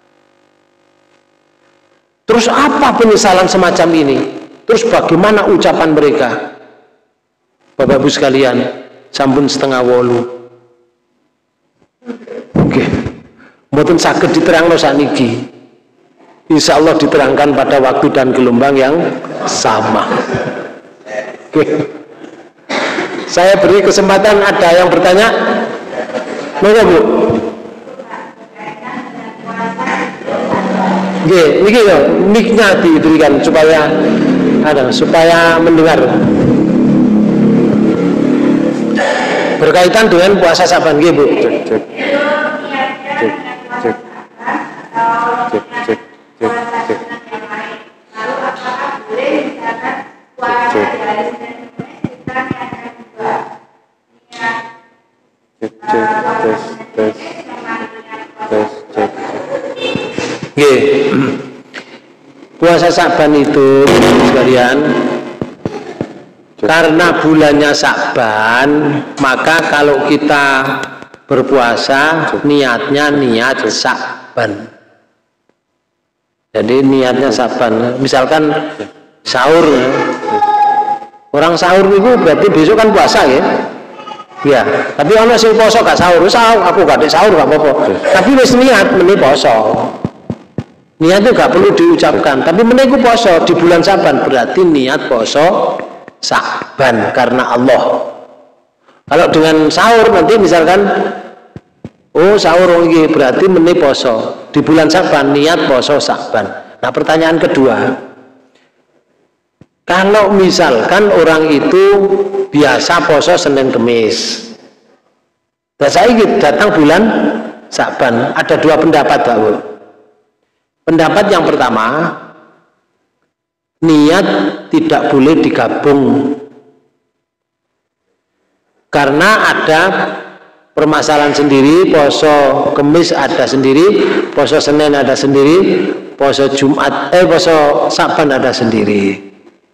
Terus apa penyesalan semacam ini? Terus bagaimana ucapan mereka? Bapak Ibu sekalian, sampun setengah wolu. Oke, mboten saged diterangno sakniki. Insya Allah diterangkan pada waktu dan gelombang yang sama. Oke. Saya beri kesempatan, ada yang bertanya? Monggo Bu. Oke, niki yo, mic-nya diberikan supaya ada, supaya mendengar. Berkaitan dengan puasa Syaban, nggih Bu. Cek, cek. Cek, cek. Cek, cek. Puasa Syaban itu sekalian, karena bulannya Syaban, maka kalau kita berpuasa niatnya niat Syaban. Jadi niatnya Syaban. Misalkan sahur, orang sahur itu berarti besok kan puasa ya. Ya, tapi orang sing poso gak sahur, sahur aku gak ada sahur gak apa-apa. Tapi wis niat meni poso. Niat itu gak perlu diucapkan, tapi meniku poso di bulan Syaban berarti niat poso Syaban karena Allah. Kalau dengan sahur nanti misalkan, oh sahur ini berarti meni poso di bulan Syaban, niat poso Syaban. Nah pertanyaan kedua, kalau misalkan orang itu biasa poso Senin Kemis, biasa ini datang bulan Syaban, ada dua pendapat Pak Bu. Pendapat yang pertama, niat tidak boleh digabung karena ada permasalahan sendiri. Poso Kemis ada sendiri, poso Senin ada sendiri, poso Jumat eh poso Syaban ada sendiri.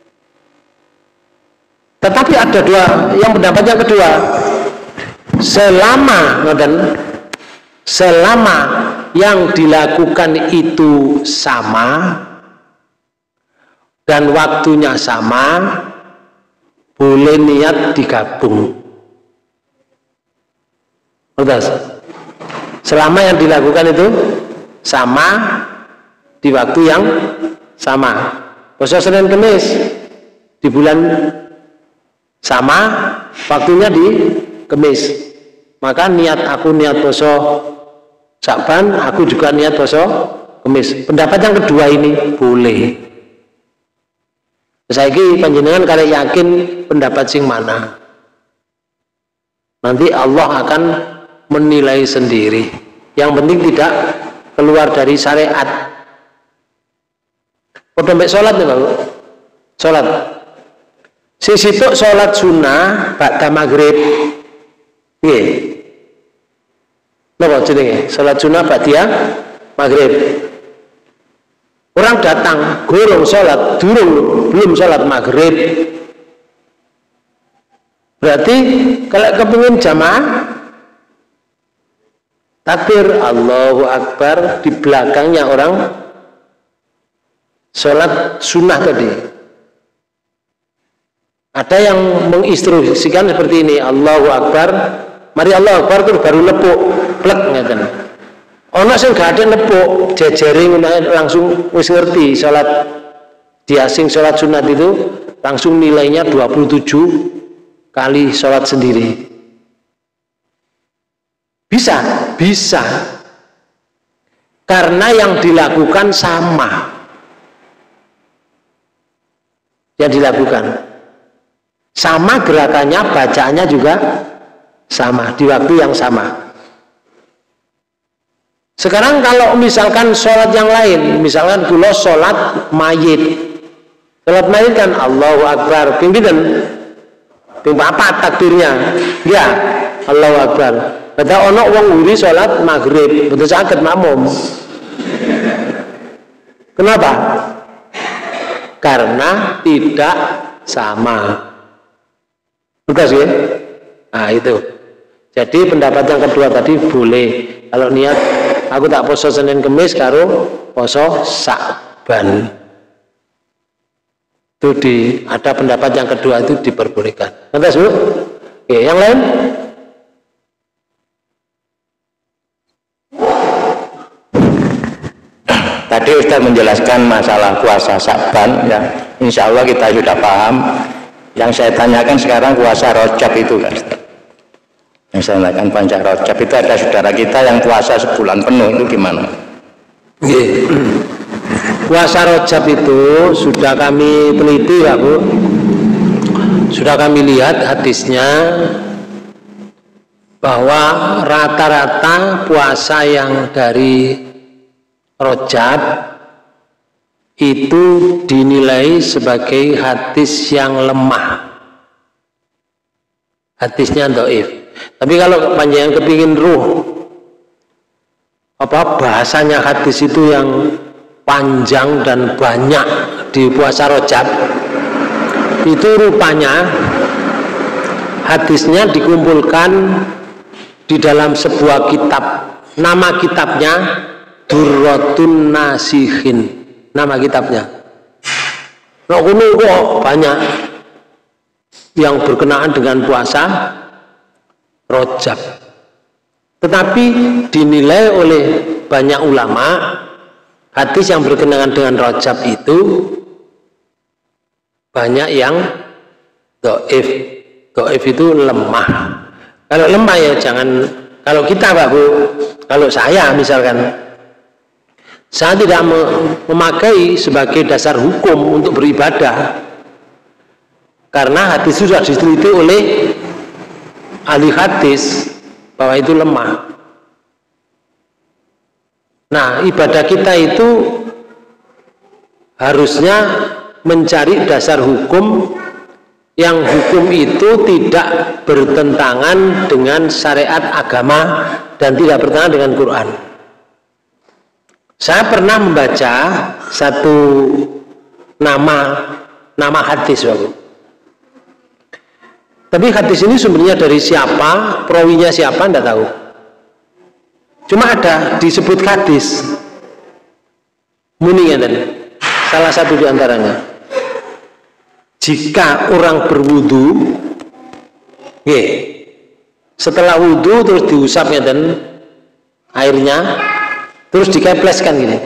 Tetapi ada dua, yang pendapat yang kedua, selama selama yang dilakukan itu sama dan waktunya sama, boleh niat digabung. Selama yang dilakukan itu sama di waktu yang sama, poso Senin Kemis di bulan sama, waktunya di Kemis, maka niat aku niat poso Syaban, aku juga niat poso Kemis. Pendapat yang kedua ini boleh. Saya ini panjenengan kalau yakin pendapat sing mana, nanti Allah akan menilai sendiri. Yang penting tidak keluar dari syariat. Padha mek salat nih Pak. Salat. Sisituk salat sunnah ba'da maghrib. Nggih. Napa jenenge? Salat sunnah ba'da maghrib. Orang datang, gorong sholat, durung, belum sholat maghrib. Berarti kalau kepingin jamaah, takbir Allahu Akbar, di belakangnya orang sholat sunnah tadi. Ada yang menginstruksikan seperti ini, Allahu Akbar, mari Allahu Akbar terus baru lepuk, plek ngeten. Ono sing gak ada nepuk, jejering langsung wis ngerti salat dia sing salat sunat itu langsung nilainya dua puluh tujuh kali sholat sendiri? Bisa, bisa. Karena yang dilakukan sama. Yang dilakukan sama, gerakannya, bacaannya juga sama, di waktu yang sama. Sekarang kalau misalkan sholat yang lain, misalkan kula sholat mayit, sholat mayit kan Allahu Akbar, pimpinan, pimpinan apa takdirnya? Ya, Allahu Akbar. Kata ono wong uri sholat maghrib, betul sakit makmum. Kenapa? Karena tidak sama. Betul sih? Nah itu. Jadi pendapat yang kedua tadi boleh. Kalau niat aku tak poso Senin Kemis karo poso Sa'ban. Itu di ada pendapat yang kedua itu diperbolehkan. Ngerti, Bu? Oke, yang lain? Tadi Ustaz menjelaskan masalah puasa Sa'ban, ya. Insya Allah kita sudah paham. Yang saya tanyakan sekarang puasa Rajab itu kan, Ustaz. Yang saya tanyakan puasa Rajab itu ada saudara kita yang puasa sebulan penuh, itu gimana? Yeah. Puasa Rajab itu sudah kami teliti ya Bu. Sudah kami lihat hadisnya bahwa rata-rata puasa yang dari Rajab itu dinilai sebagai hadis yang lemah, hadisnya dhaif. Tapi kalau panjenengan kepingin ruh apa bahasanya hadis itu yang panjang dan banyak di puasa Rajab, itu rupanya hadisnya dikumpulkan di dalam sebuah kitab. Nama kitabnya Durratun Nasihin, nama kitabnya. Nah, kuno kok banyak yang berkenaan dengan puasa Rajab. Tetapi dinilai oleh banyak ulama hadis yang berkenaan dengan Rajab itu banyak yang dhaif. Dhaif itu lemah. Kalau lemah ya jangan, kalau kita Pak Bu, kalau saya misalkan saya tidak memakai sebagai dasar hukum untuk beribadah, karena hadis sudah diteliti oleh ahli hadis bahwa itu lemah. Nah, ibadah kita itu harusnya mencari dasar hukum yang hukum itu tidak bertentangan dengan syariat agama dan tidak bertentangan dengan Quran. Saya pernah membaca satu nama nama hadis, Bapak. Tapi hadis ini sumbernya dari siapa, perawinya siapa, tidak tahu. Cuma ada disebut hadis. Muni ngeten. Salah satu di antaranya. Jika orang berwudu, nggih, setelah wudu terus diusap ngeten airnya, terus dikepleskan gini.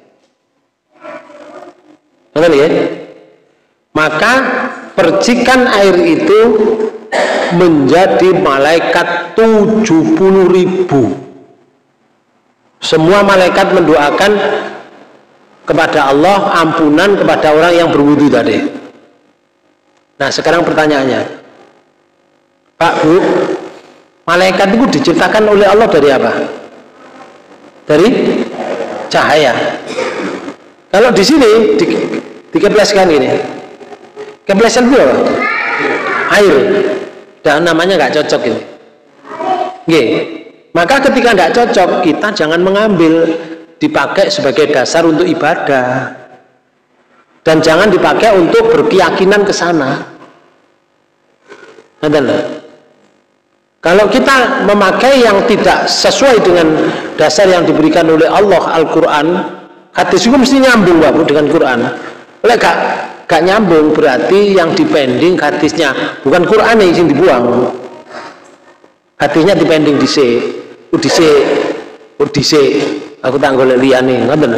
Betul ya? Maka percikan air itu menjadi malaikat tujuh puluh ribu. Semua malaikat mendoakan kepada Allah ampunan kepada orang yang berwudu tadi. Nah, sekarang pertanyaannya, Pak Bu, malaikat itu diciptakan oleh Allah dari apa? Dari cahaya. Kalau di sini di, dikepleskan ini, keplesan itu apa? Air. Dan namanya nggak cocok ini. Nggih. Maka ketika nggak cocok, kita jangan mengambil dipakai sebagai dasar untuk ibadah, dan jangan dipakai untuk berkeyakinan ke sana. Kalau kita memakai yang tidak sesuai dengan dasar yang diberikan oleh Allah Al-Quran, hadis itu mesti nyambung Bapak dengan Quran. Oleh gak, gak nyambung berarti yang dipending hadisnya, bukan Quran yang dibuang. Hadisnya dipending di C, udise, udise. Aku tak golek liyane, ngoten.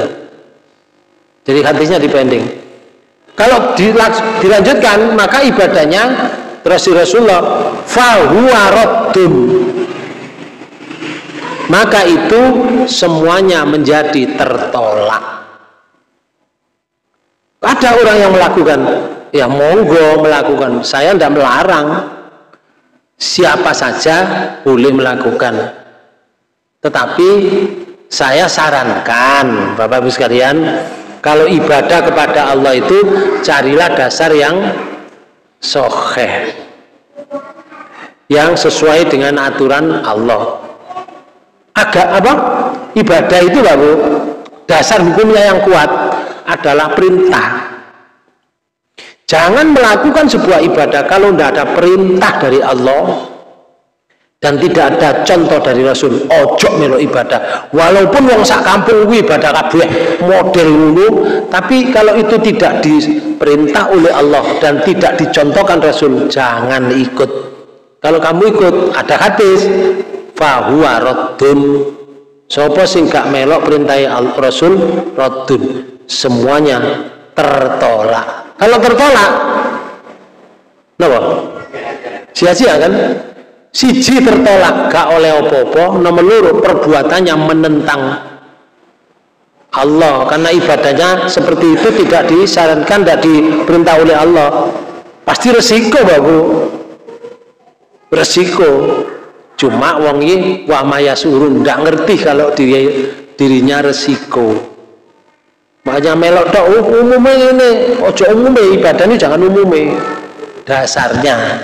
Jadi hadisnya dipending. Kalau dilanjutkan, maka ibadahnya Rasulullah, fahuwa raddun. Maka itu semuanya menjadi tertolak. Ada orang yang melakukan, ya monggo melakukan. Saya tidak melarang. Siapa saja boleh melakukan. Tetapi saya sarankan, Bapak Ibu sekalian, kalau ibadah kepada Allah itu carilah dasar yang sahih, yang sesuai dengan aturan Allah. Agak apa? Ibadah itu, Pak Bu, dasar hukumnya yang kuat adalah perintah. Jangan melakukan sebuah ibadah kalau tidak ada perintah dari Allah dan tidak ada contoh dari Rasul. Ojo melo ibadah. Walaupun wong sak kampung kuwi ibadah kabeh model ngono, tapi kalau itu tidak diperintah oleh Allah dan tidak dicontohkan Rasul, jangan ikut. Kalau kamu ikut, ada hadis, fahuwa raddun. Sapa sing gak melok perintah Rasul, raddun. Semuanya tertolak. Kalau tertolak, kenapa? Sia-sia kan? Siji tertolak, gak oleh opo-opo. Nomor loro, perbuatannya menentang Allah, karena ibadahnya seperti itu tidak disarankan, tidak diperintah oleh Allah. Pasti resiko, Bapak. Resiko. Cuma wong iki wa mayasurun, ndak ngerti kalau diri, dirinya resiko. Makanya melok tok umume ini, ojo umume, ibadah ini jangan umume. Dasarnya.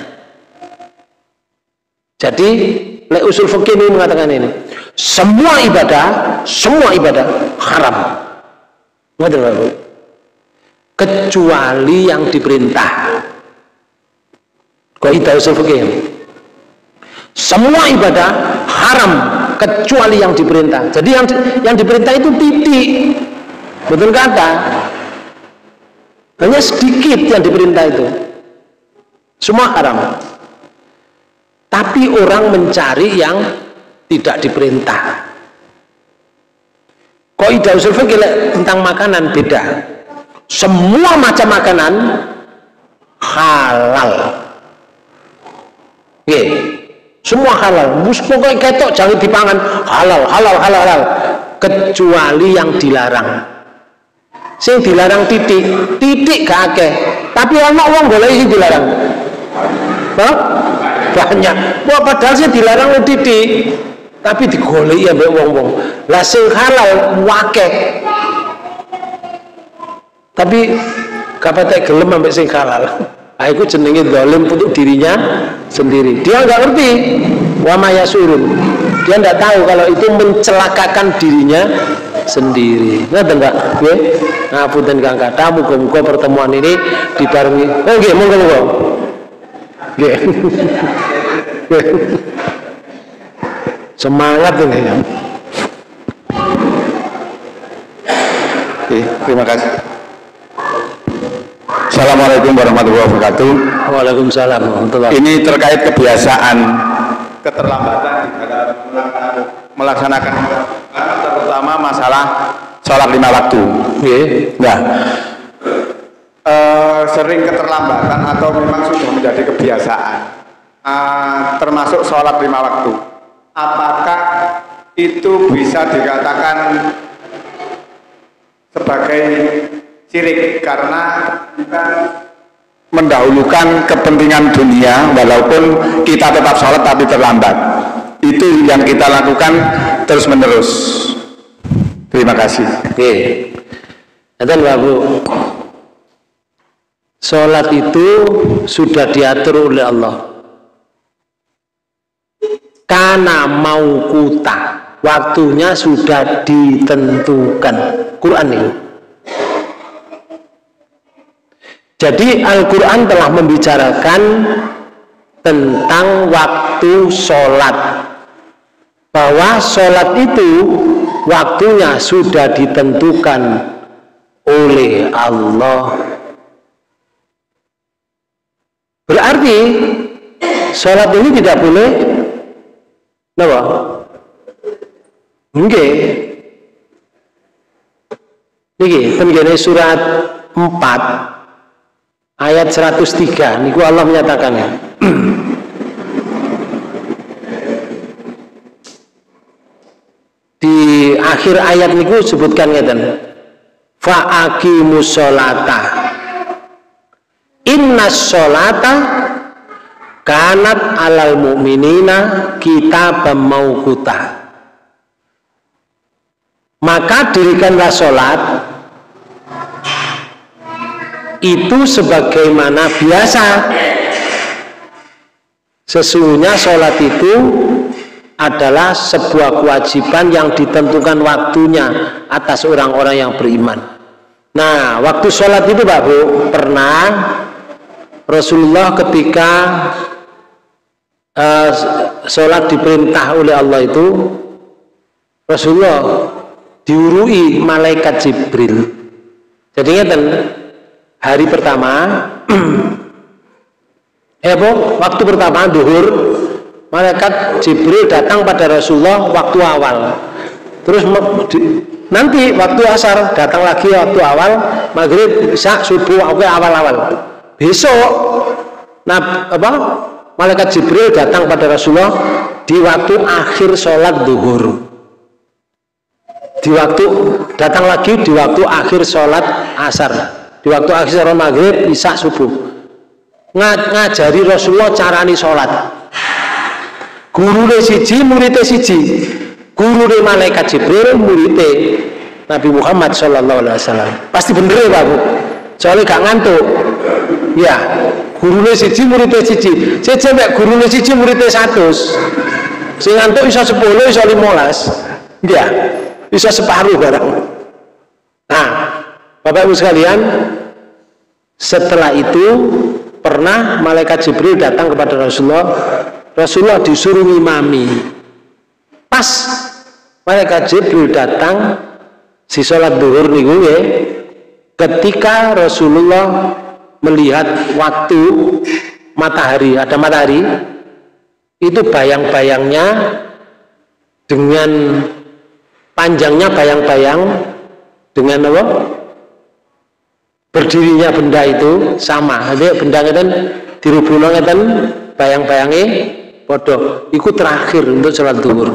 Jadi, lek usul fikih ini mengatakan ini, semua ibadah, semua ibadah haram. Ngerti Bapak? Kecuali yang diperintah. Kaidah usul fikih. Semua ibadah haram kecuali yang diperintah. Jadi yang yang diperintah itu titik. Betul kata. Hanya sedikit yang diperintah itu. Semua haram. Tapi orang mencari yang tidak diperintah. Kaidah usul fikih tentang makanan beda. Semua macam makanan halal. Oke, semua halal. Pokoknya ketok jangan dipangan, halal, halal, halal, halal. Kecuali yang dilarang. Sing dilarang titik, titik gak akeh. Tapi ana wong golek sing dilarang. Hah? Banyak. Wah, padahal sih dilarang lu titik, tapi digoleki ambek wong-wong. Lah sing halal wakeh. Tapi kapatek gelem ambek sing halal. Ah iku jenenge zalim untuk dirinya sendiri. Dia enggak ngerti wa mayasurun. Dia enggak tahu kalau itu mencelakakan dirinya sendiri. Ngerti enggak? Nggih. Ngapunten Kang Kata, muga-muga pertemuan ini dibarengi. Oh nggih, monggo-monggo. Nggih. Semangat ini ya. Oke, terima kasih. Assalamualaikum warahmatullahi wabarakatuh. Waalaikumsalam warahmatullahi wabarakatuh. Ini terkait kebiasaan keterlambatan di dalam melaksanakan terutama masalah sholat lima waktu. Nah, e, sering keterlambatan atau memang sudah menjadi kebiasaan, e, termasuk sholat lima waktu. Apakah itu bisa dikatakan sebagai syirik karena kita mendahulukan kepentingan dunia walaupun kita tetap sholat tapi terlambat? Itu yang kita lakukan terus menerus. Terima kasih. Oke, nanti Bapak, sholat itu sudah diatur oleh Allah. Kana mauquta, waktunya sudah ditentukan. Quran ini. Jadi Al-Quran telah membicarakan tentang waktu sholat, bahwa sholat itu waktunya sudah ditentukan oleh Allah. Berarti sholat ini tidak boleh apa? Nggih. Niki tengene surat empat ayat seratus tiga niku Allah menyatakan, di akhir ayat niku sebutkan ngeten, fa aqimus sholata innas sholata kanat alal mu'minina kitabam mauquta. Maka dirikanlah sholat itu sebagaimana biasa. Sesungguhnya sholat itu adalah sebuah kewajiban yang ditentukan waktunya atas orang-orang yang beriman. Nah, waktu sholat itu Pak Bu, pernah Rasulullah ketika uh, sholat diperintah oleh Allah itu, Rasulullah diurui malaikat Jibril. Jadi ngeten, hari pertama eh Bu, waktu pertama duhur, malaikat Jibril datang pada Rasulullah waktu awal. Terus nanti waktu asar datang lagi waktu awal, maghrib, isya, subuh, oke awal-awal. Besok, nah apa? Malaikat Jibril datang pada Rasulullah di waktu akhir sholat duhur. Di waktu datang lagi di waktu akhir sholat asar, di waktu akhir sholat maghrib, isya, subuh. Ngajari Rasulullah carani sholat. Gurune siji, muridnya siji. Gurune malaikat Jibril, muridnya Nabi Muhammad Shallallahu Alaihi Wasallam. Pasti bener ya Pak Bu, soalnya gak ngantuk. Ya, gurune siji, muridnya siji. Siji mek gurune siji, muridnya satu. Sing ngantuk bisa sepuluh, bisa limolas. Ya, bisa separuh barang. Nah, Bapak Ibu sekalian, setelah itu pernah malaikat Jibril datang kepada Rasulullah. Rasulullah disuruh ngimami. Pas malaikat Jibril datang si sholat duhur niku nggih, ketika Rasulullah melihat waktu matahari, ada matahari, itu bayang-bayangnya dengan panjangnya bayang-bayang dengan apa? Berdirinya benda itu sama. Jadi benda ngeten dirubungno ngeten bayang-bayange padha. Iku terakhir untuk sholat zuhur.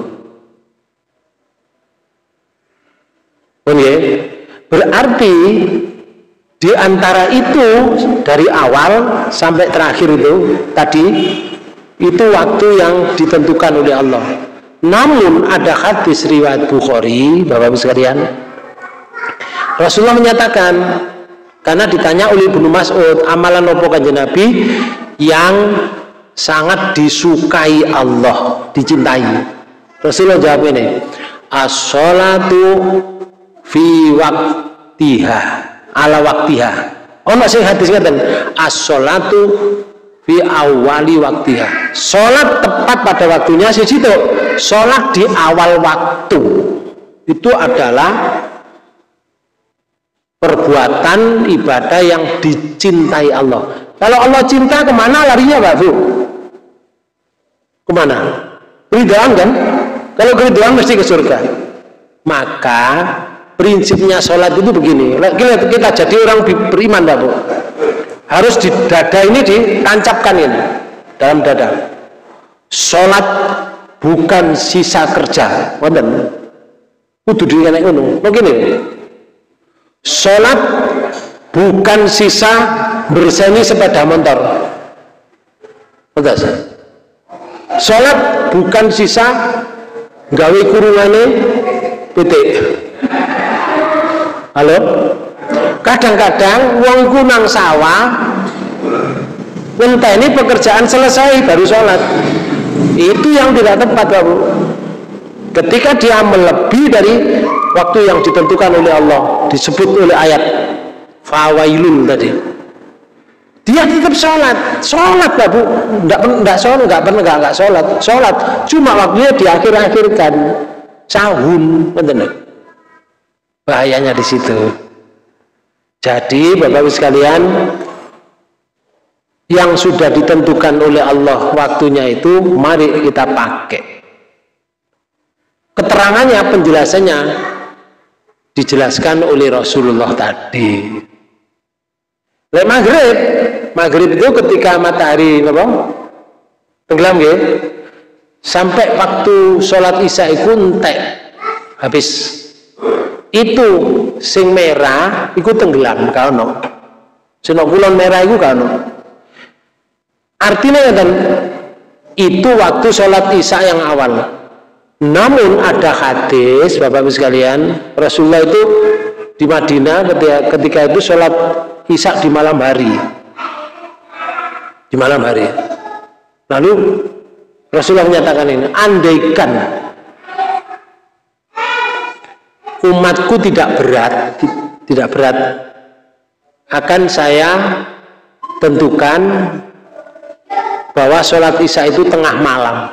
Oke. Berarti di antara itu dari awal sampai terakhir itu tadi itu waktu yang ditentukan oleh Allah. Namun ada hadis riwayat Bukhari, Bapak-Ibu sekalian, Rasulullah menyatakan, karena ditanya oleh Ibnu Mas'ud, amalan apa kanjeng Nabi yang sangat disukai Allah, dicintai. Rasulullah jawab ini, as-sholatu fi waqtiha, ala waqtiha. Ono sing hadis ngaten, as-sholatu fi awali waktiha. Sholat tepat pada waktunya siji to. Sholat di awal waktu itu adalah perbuatan ibadah yang dicintai Allah. Kalau Allah cinta, kemana larinya Pak Bu? Kemana? Keridhaan kan? Kalau keridhaan mesti ke surga. Maka prinsipnya sholat itu begini. Kita jadi orang beriman Pak Bu, harus di dada ini ditancapkan ini dalam dada. Sholat bukan sisa kerja, wonten. Kudu dikene ngono. Begini. Sholat bukan sisa berseni sepeda motor. Enggak. Sholat bukan sisa gawe kurungane pitik. Halo? Kadang-kadang wong ku nang sawah ngenteni pekerjaan selesai baru sholat. Itu yang tidak tepat Pak Bu. Ketika dia melebihi dari waktu yang ditentukan oleh Allah, disebut oleh ayat fawailun tadi, dia tetap sholat. Sholat Pak Bu, enggak, enggak sholat, enggak pernah enggak, enggak sholat. Sholat cuma waktunya diakhir-akhirkan, sahun, benar. Bahayanya di situ. Jadi Bapak-Ibu sekalian, yang sudah ditentukan oleh Allah waktunya itu mari kita pakai. Keterangannya, penjelasannya dijelaskan oleh Rasulullah tadi. Lek maghrib, maghrib itu ketika matahari apa? Tenggelam nggih. Sampai waktu sholat isya iku entek habis. Itu sing merah iku tenggelam ka ono. Sing kulon merah iku ka ono. Artinya kan itu waktu sholat isya yang awal. Namun ada hadis Bapak-Ibu sekalian, Rasulullah itu di Madinah ketika, ketika itu sholat isya di malam hari. Di malam hari. Lalu Rasulullah menyatakan ini, andaikan umatku tidak berat, tidak berat, akan saya tentukan bahwa sholat isya itu tengah malam.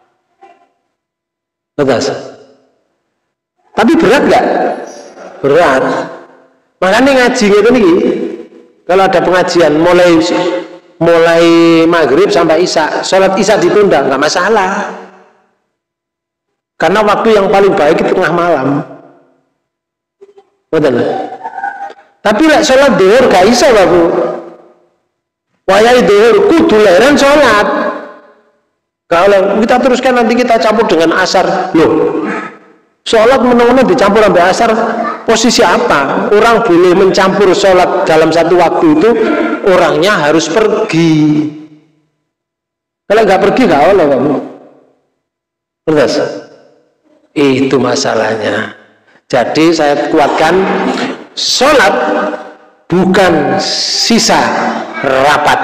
Betul. Tapi berat nggak? Berat. Makanya ngaji gitu nih. Kalau ada pengajian mulai mulai maghrib sampai isya, sholat isya ditunda nggak masalah. Karena waktu yang paling baik itu tengah malam. Betul. Tapi lek sholat duhur gak iso babu. Wayai duhur kudu leren sholat. Kalau kita teruskan nanti kita campur dengan asar. Loh, sholat menang-menang dicampur sampai asar, posisi apa? Orang boleh mencampur sholat dalam satu waktu itu, orangnya harus pergi. Kalau nggak pergi nggak boleh kamu. Terus itu masalahnya. Jadi saya kuatkan, sholat bukan sisa rapat.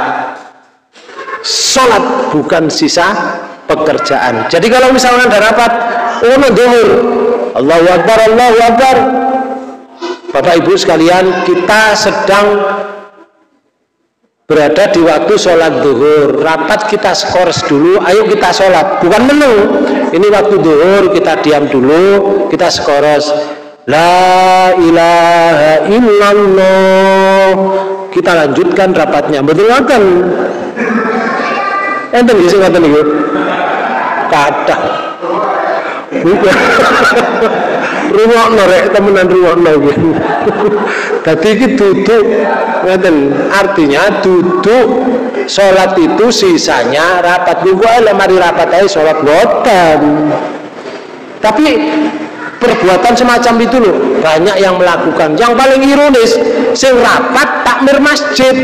Sholat bukan sisa pekerjaan. Jadi kalau misalnya ada rapat, oh duhur, Allahu Akbar, Allahu Akbar. Bapak Ibu sekalian, kita sedang berada di waktu sholat duhur. Rapat kita skors dulu, ayo kita sholat. Bukan menung. Ini waktu duhur, kita diam dulu, kita skors. La ilaha illallah. Kita lanjutkan rapatnya. Betul kan? Enten nggih sing ngoten niku. Kathah. Ruwakno rek temenan ruwakno nggih. Dadi iki duduk ngoten, artinya duduk salat itu sisanya rapat niku ae mari rapat ae salat boten. Tapi perbuatan semacam itu loh banyak yang melakukan. Yang paling ironis, sing rapat takmir masjid.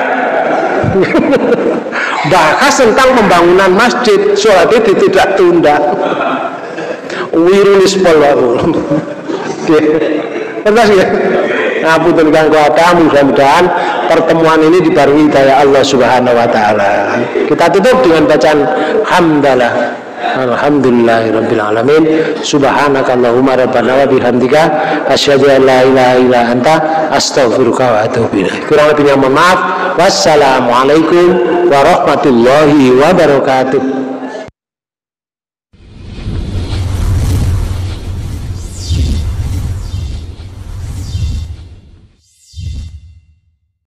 Bahas tentang pembangunan masjid, sholatnya tidak tunda. Wirulis pol. Terus ya. Ngapunten kanggo akeh, mudah-mudahan pertemuan ini dibarengi hidayah Allah Subhanahu wa taala. Kita tutup dengan bacaan hamdalah. Alhamdulillahirabbil alamin. Subhanakallahumma rabbana wa bihamdika asyhadu an la ilaha illa anta astaghfiruka wa atubu ilaik. Kurang lebihnya mohon maaf. Wassalamualaikum warahmatullahi wabarakatuh.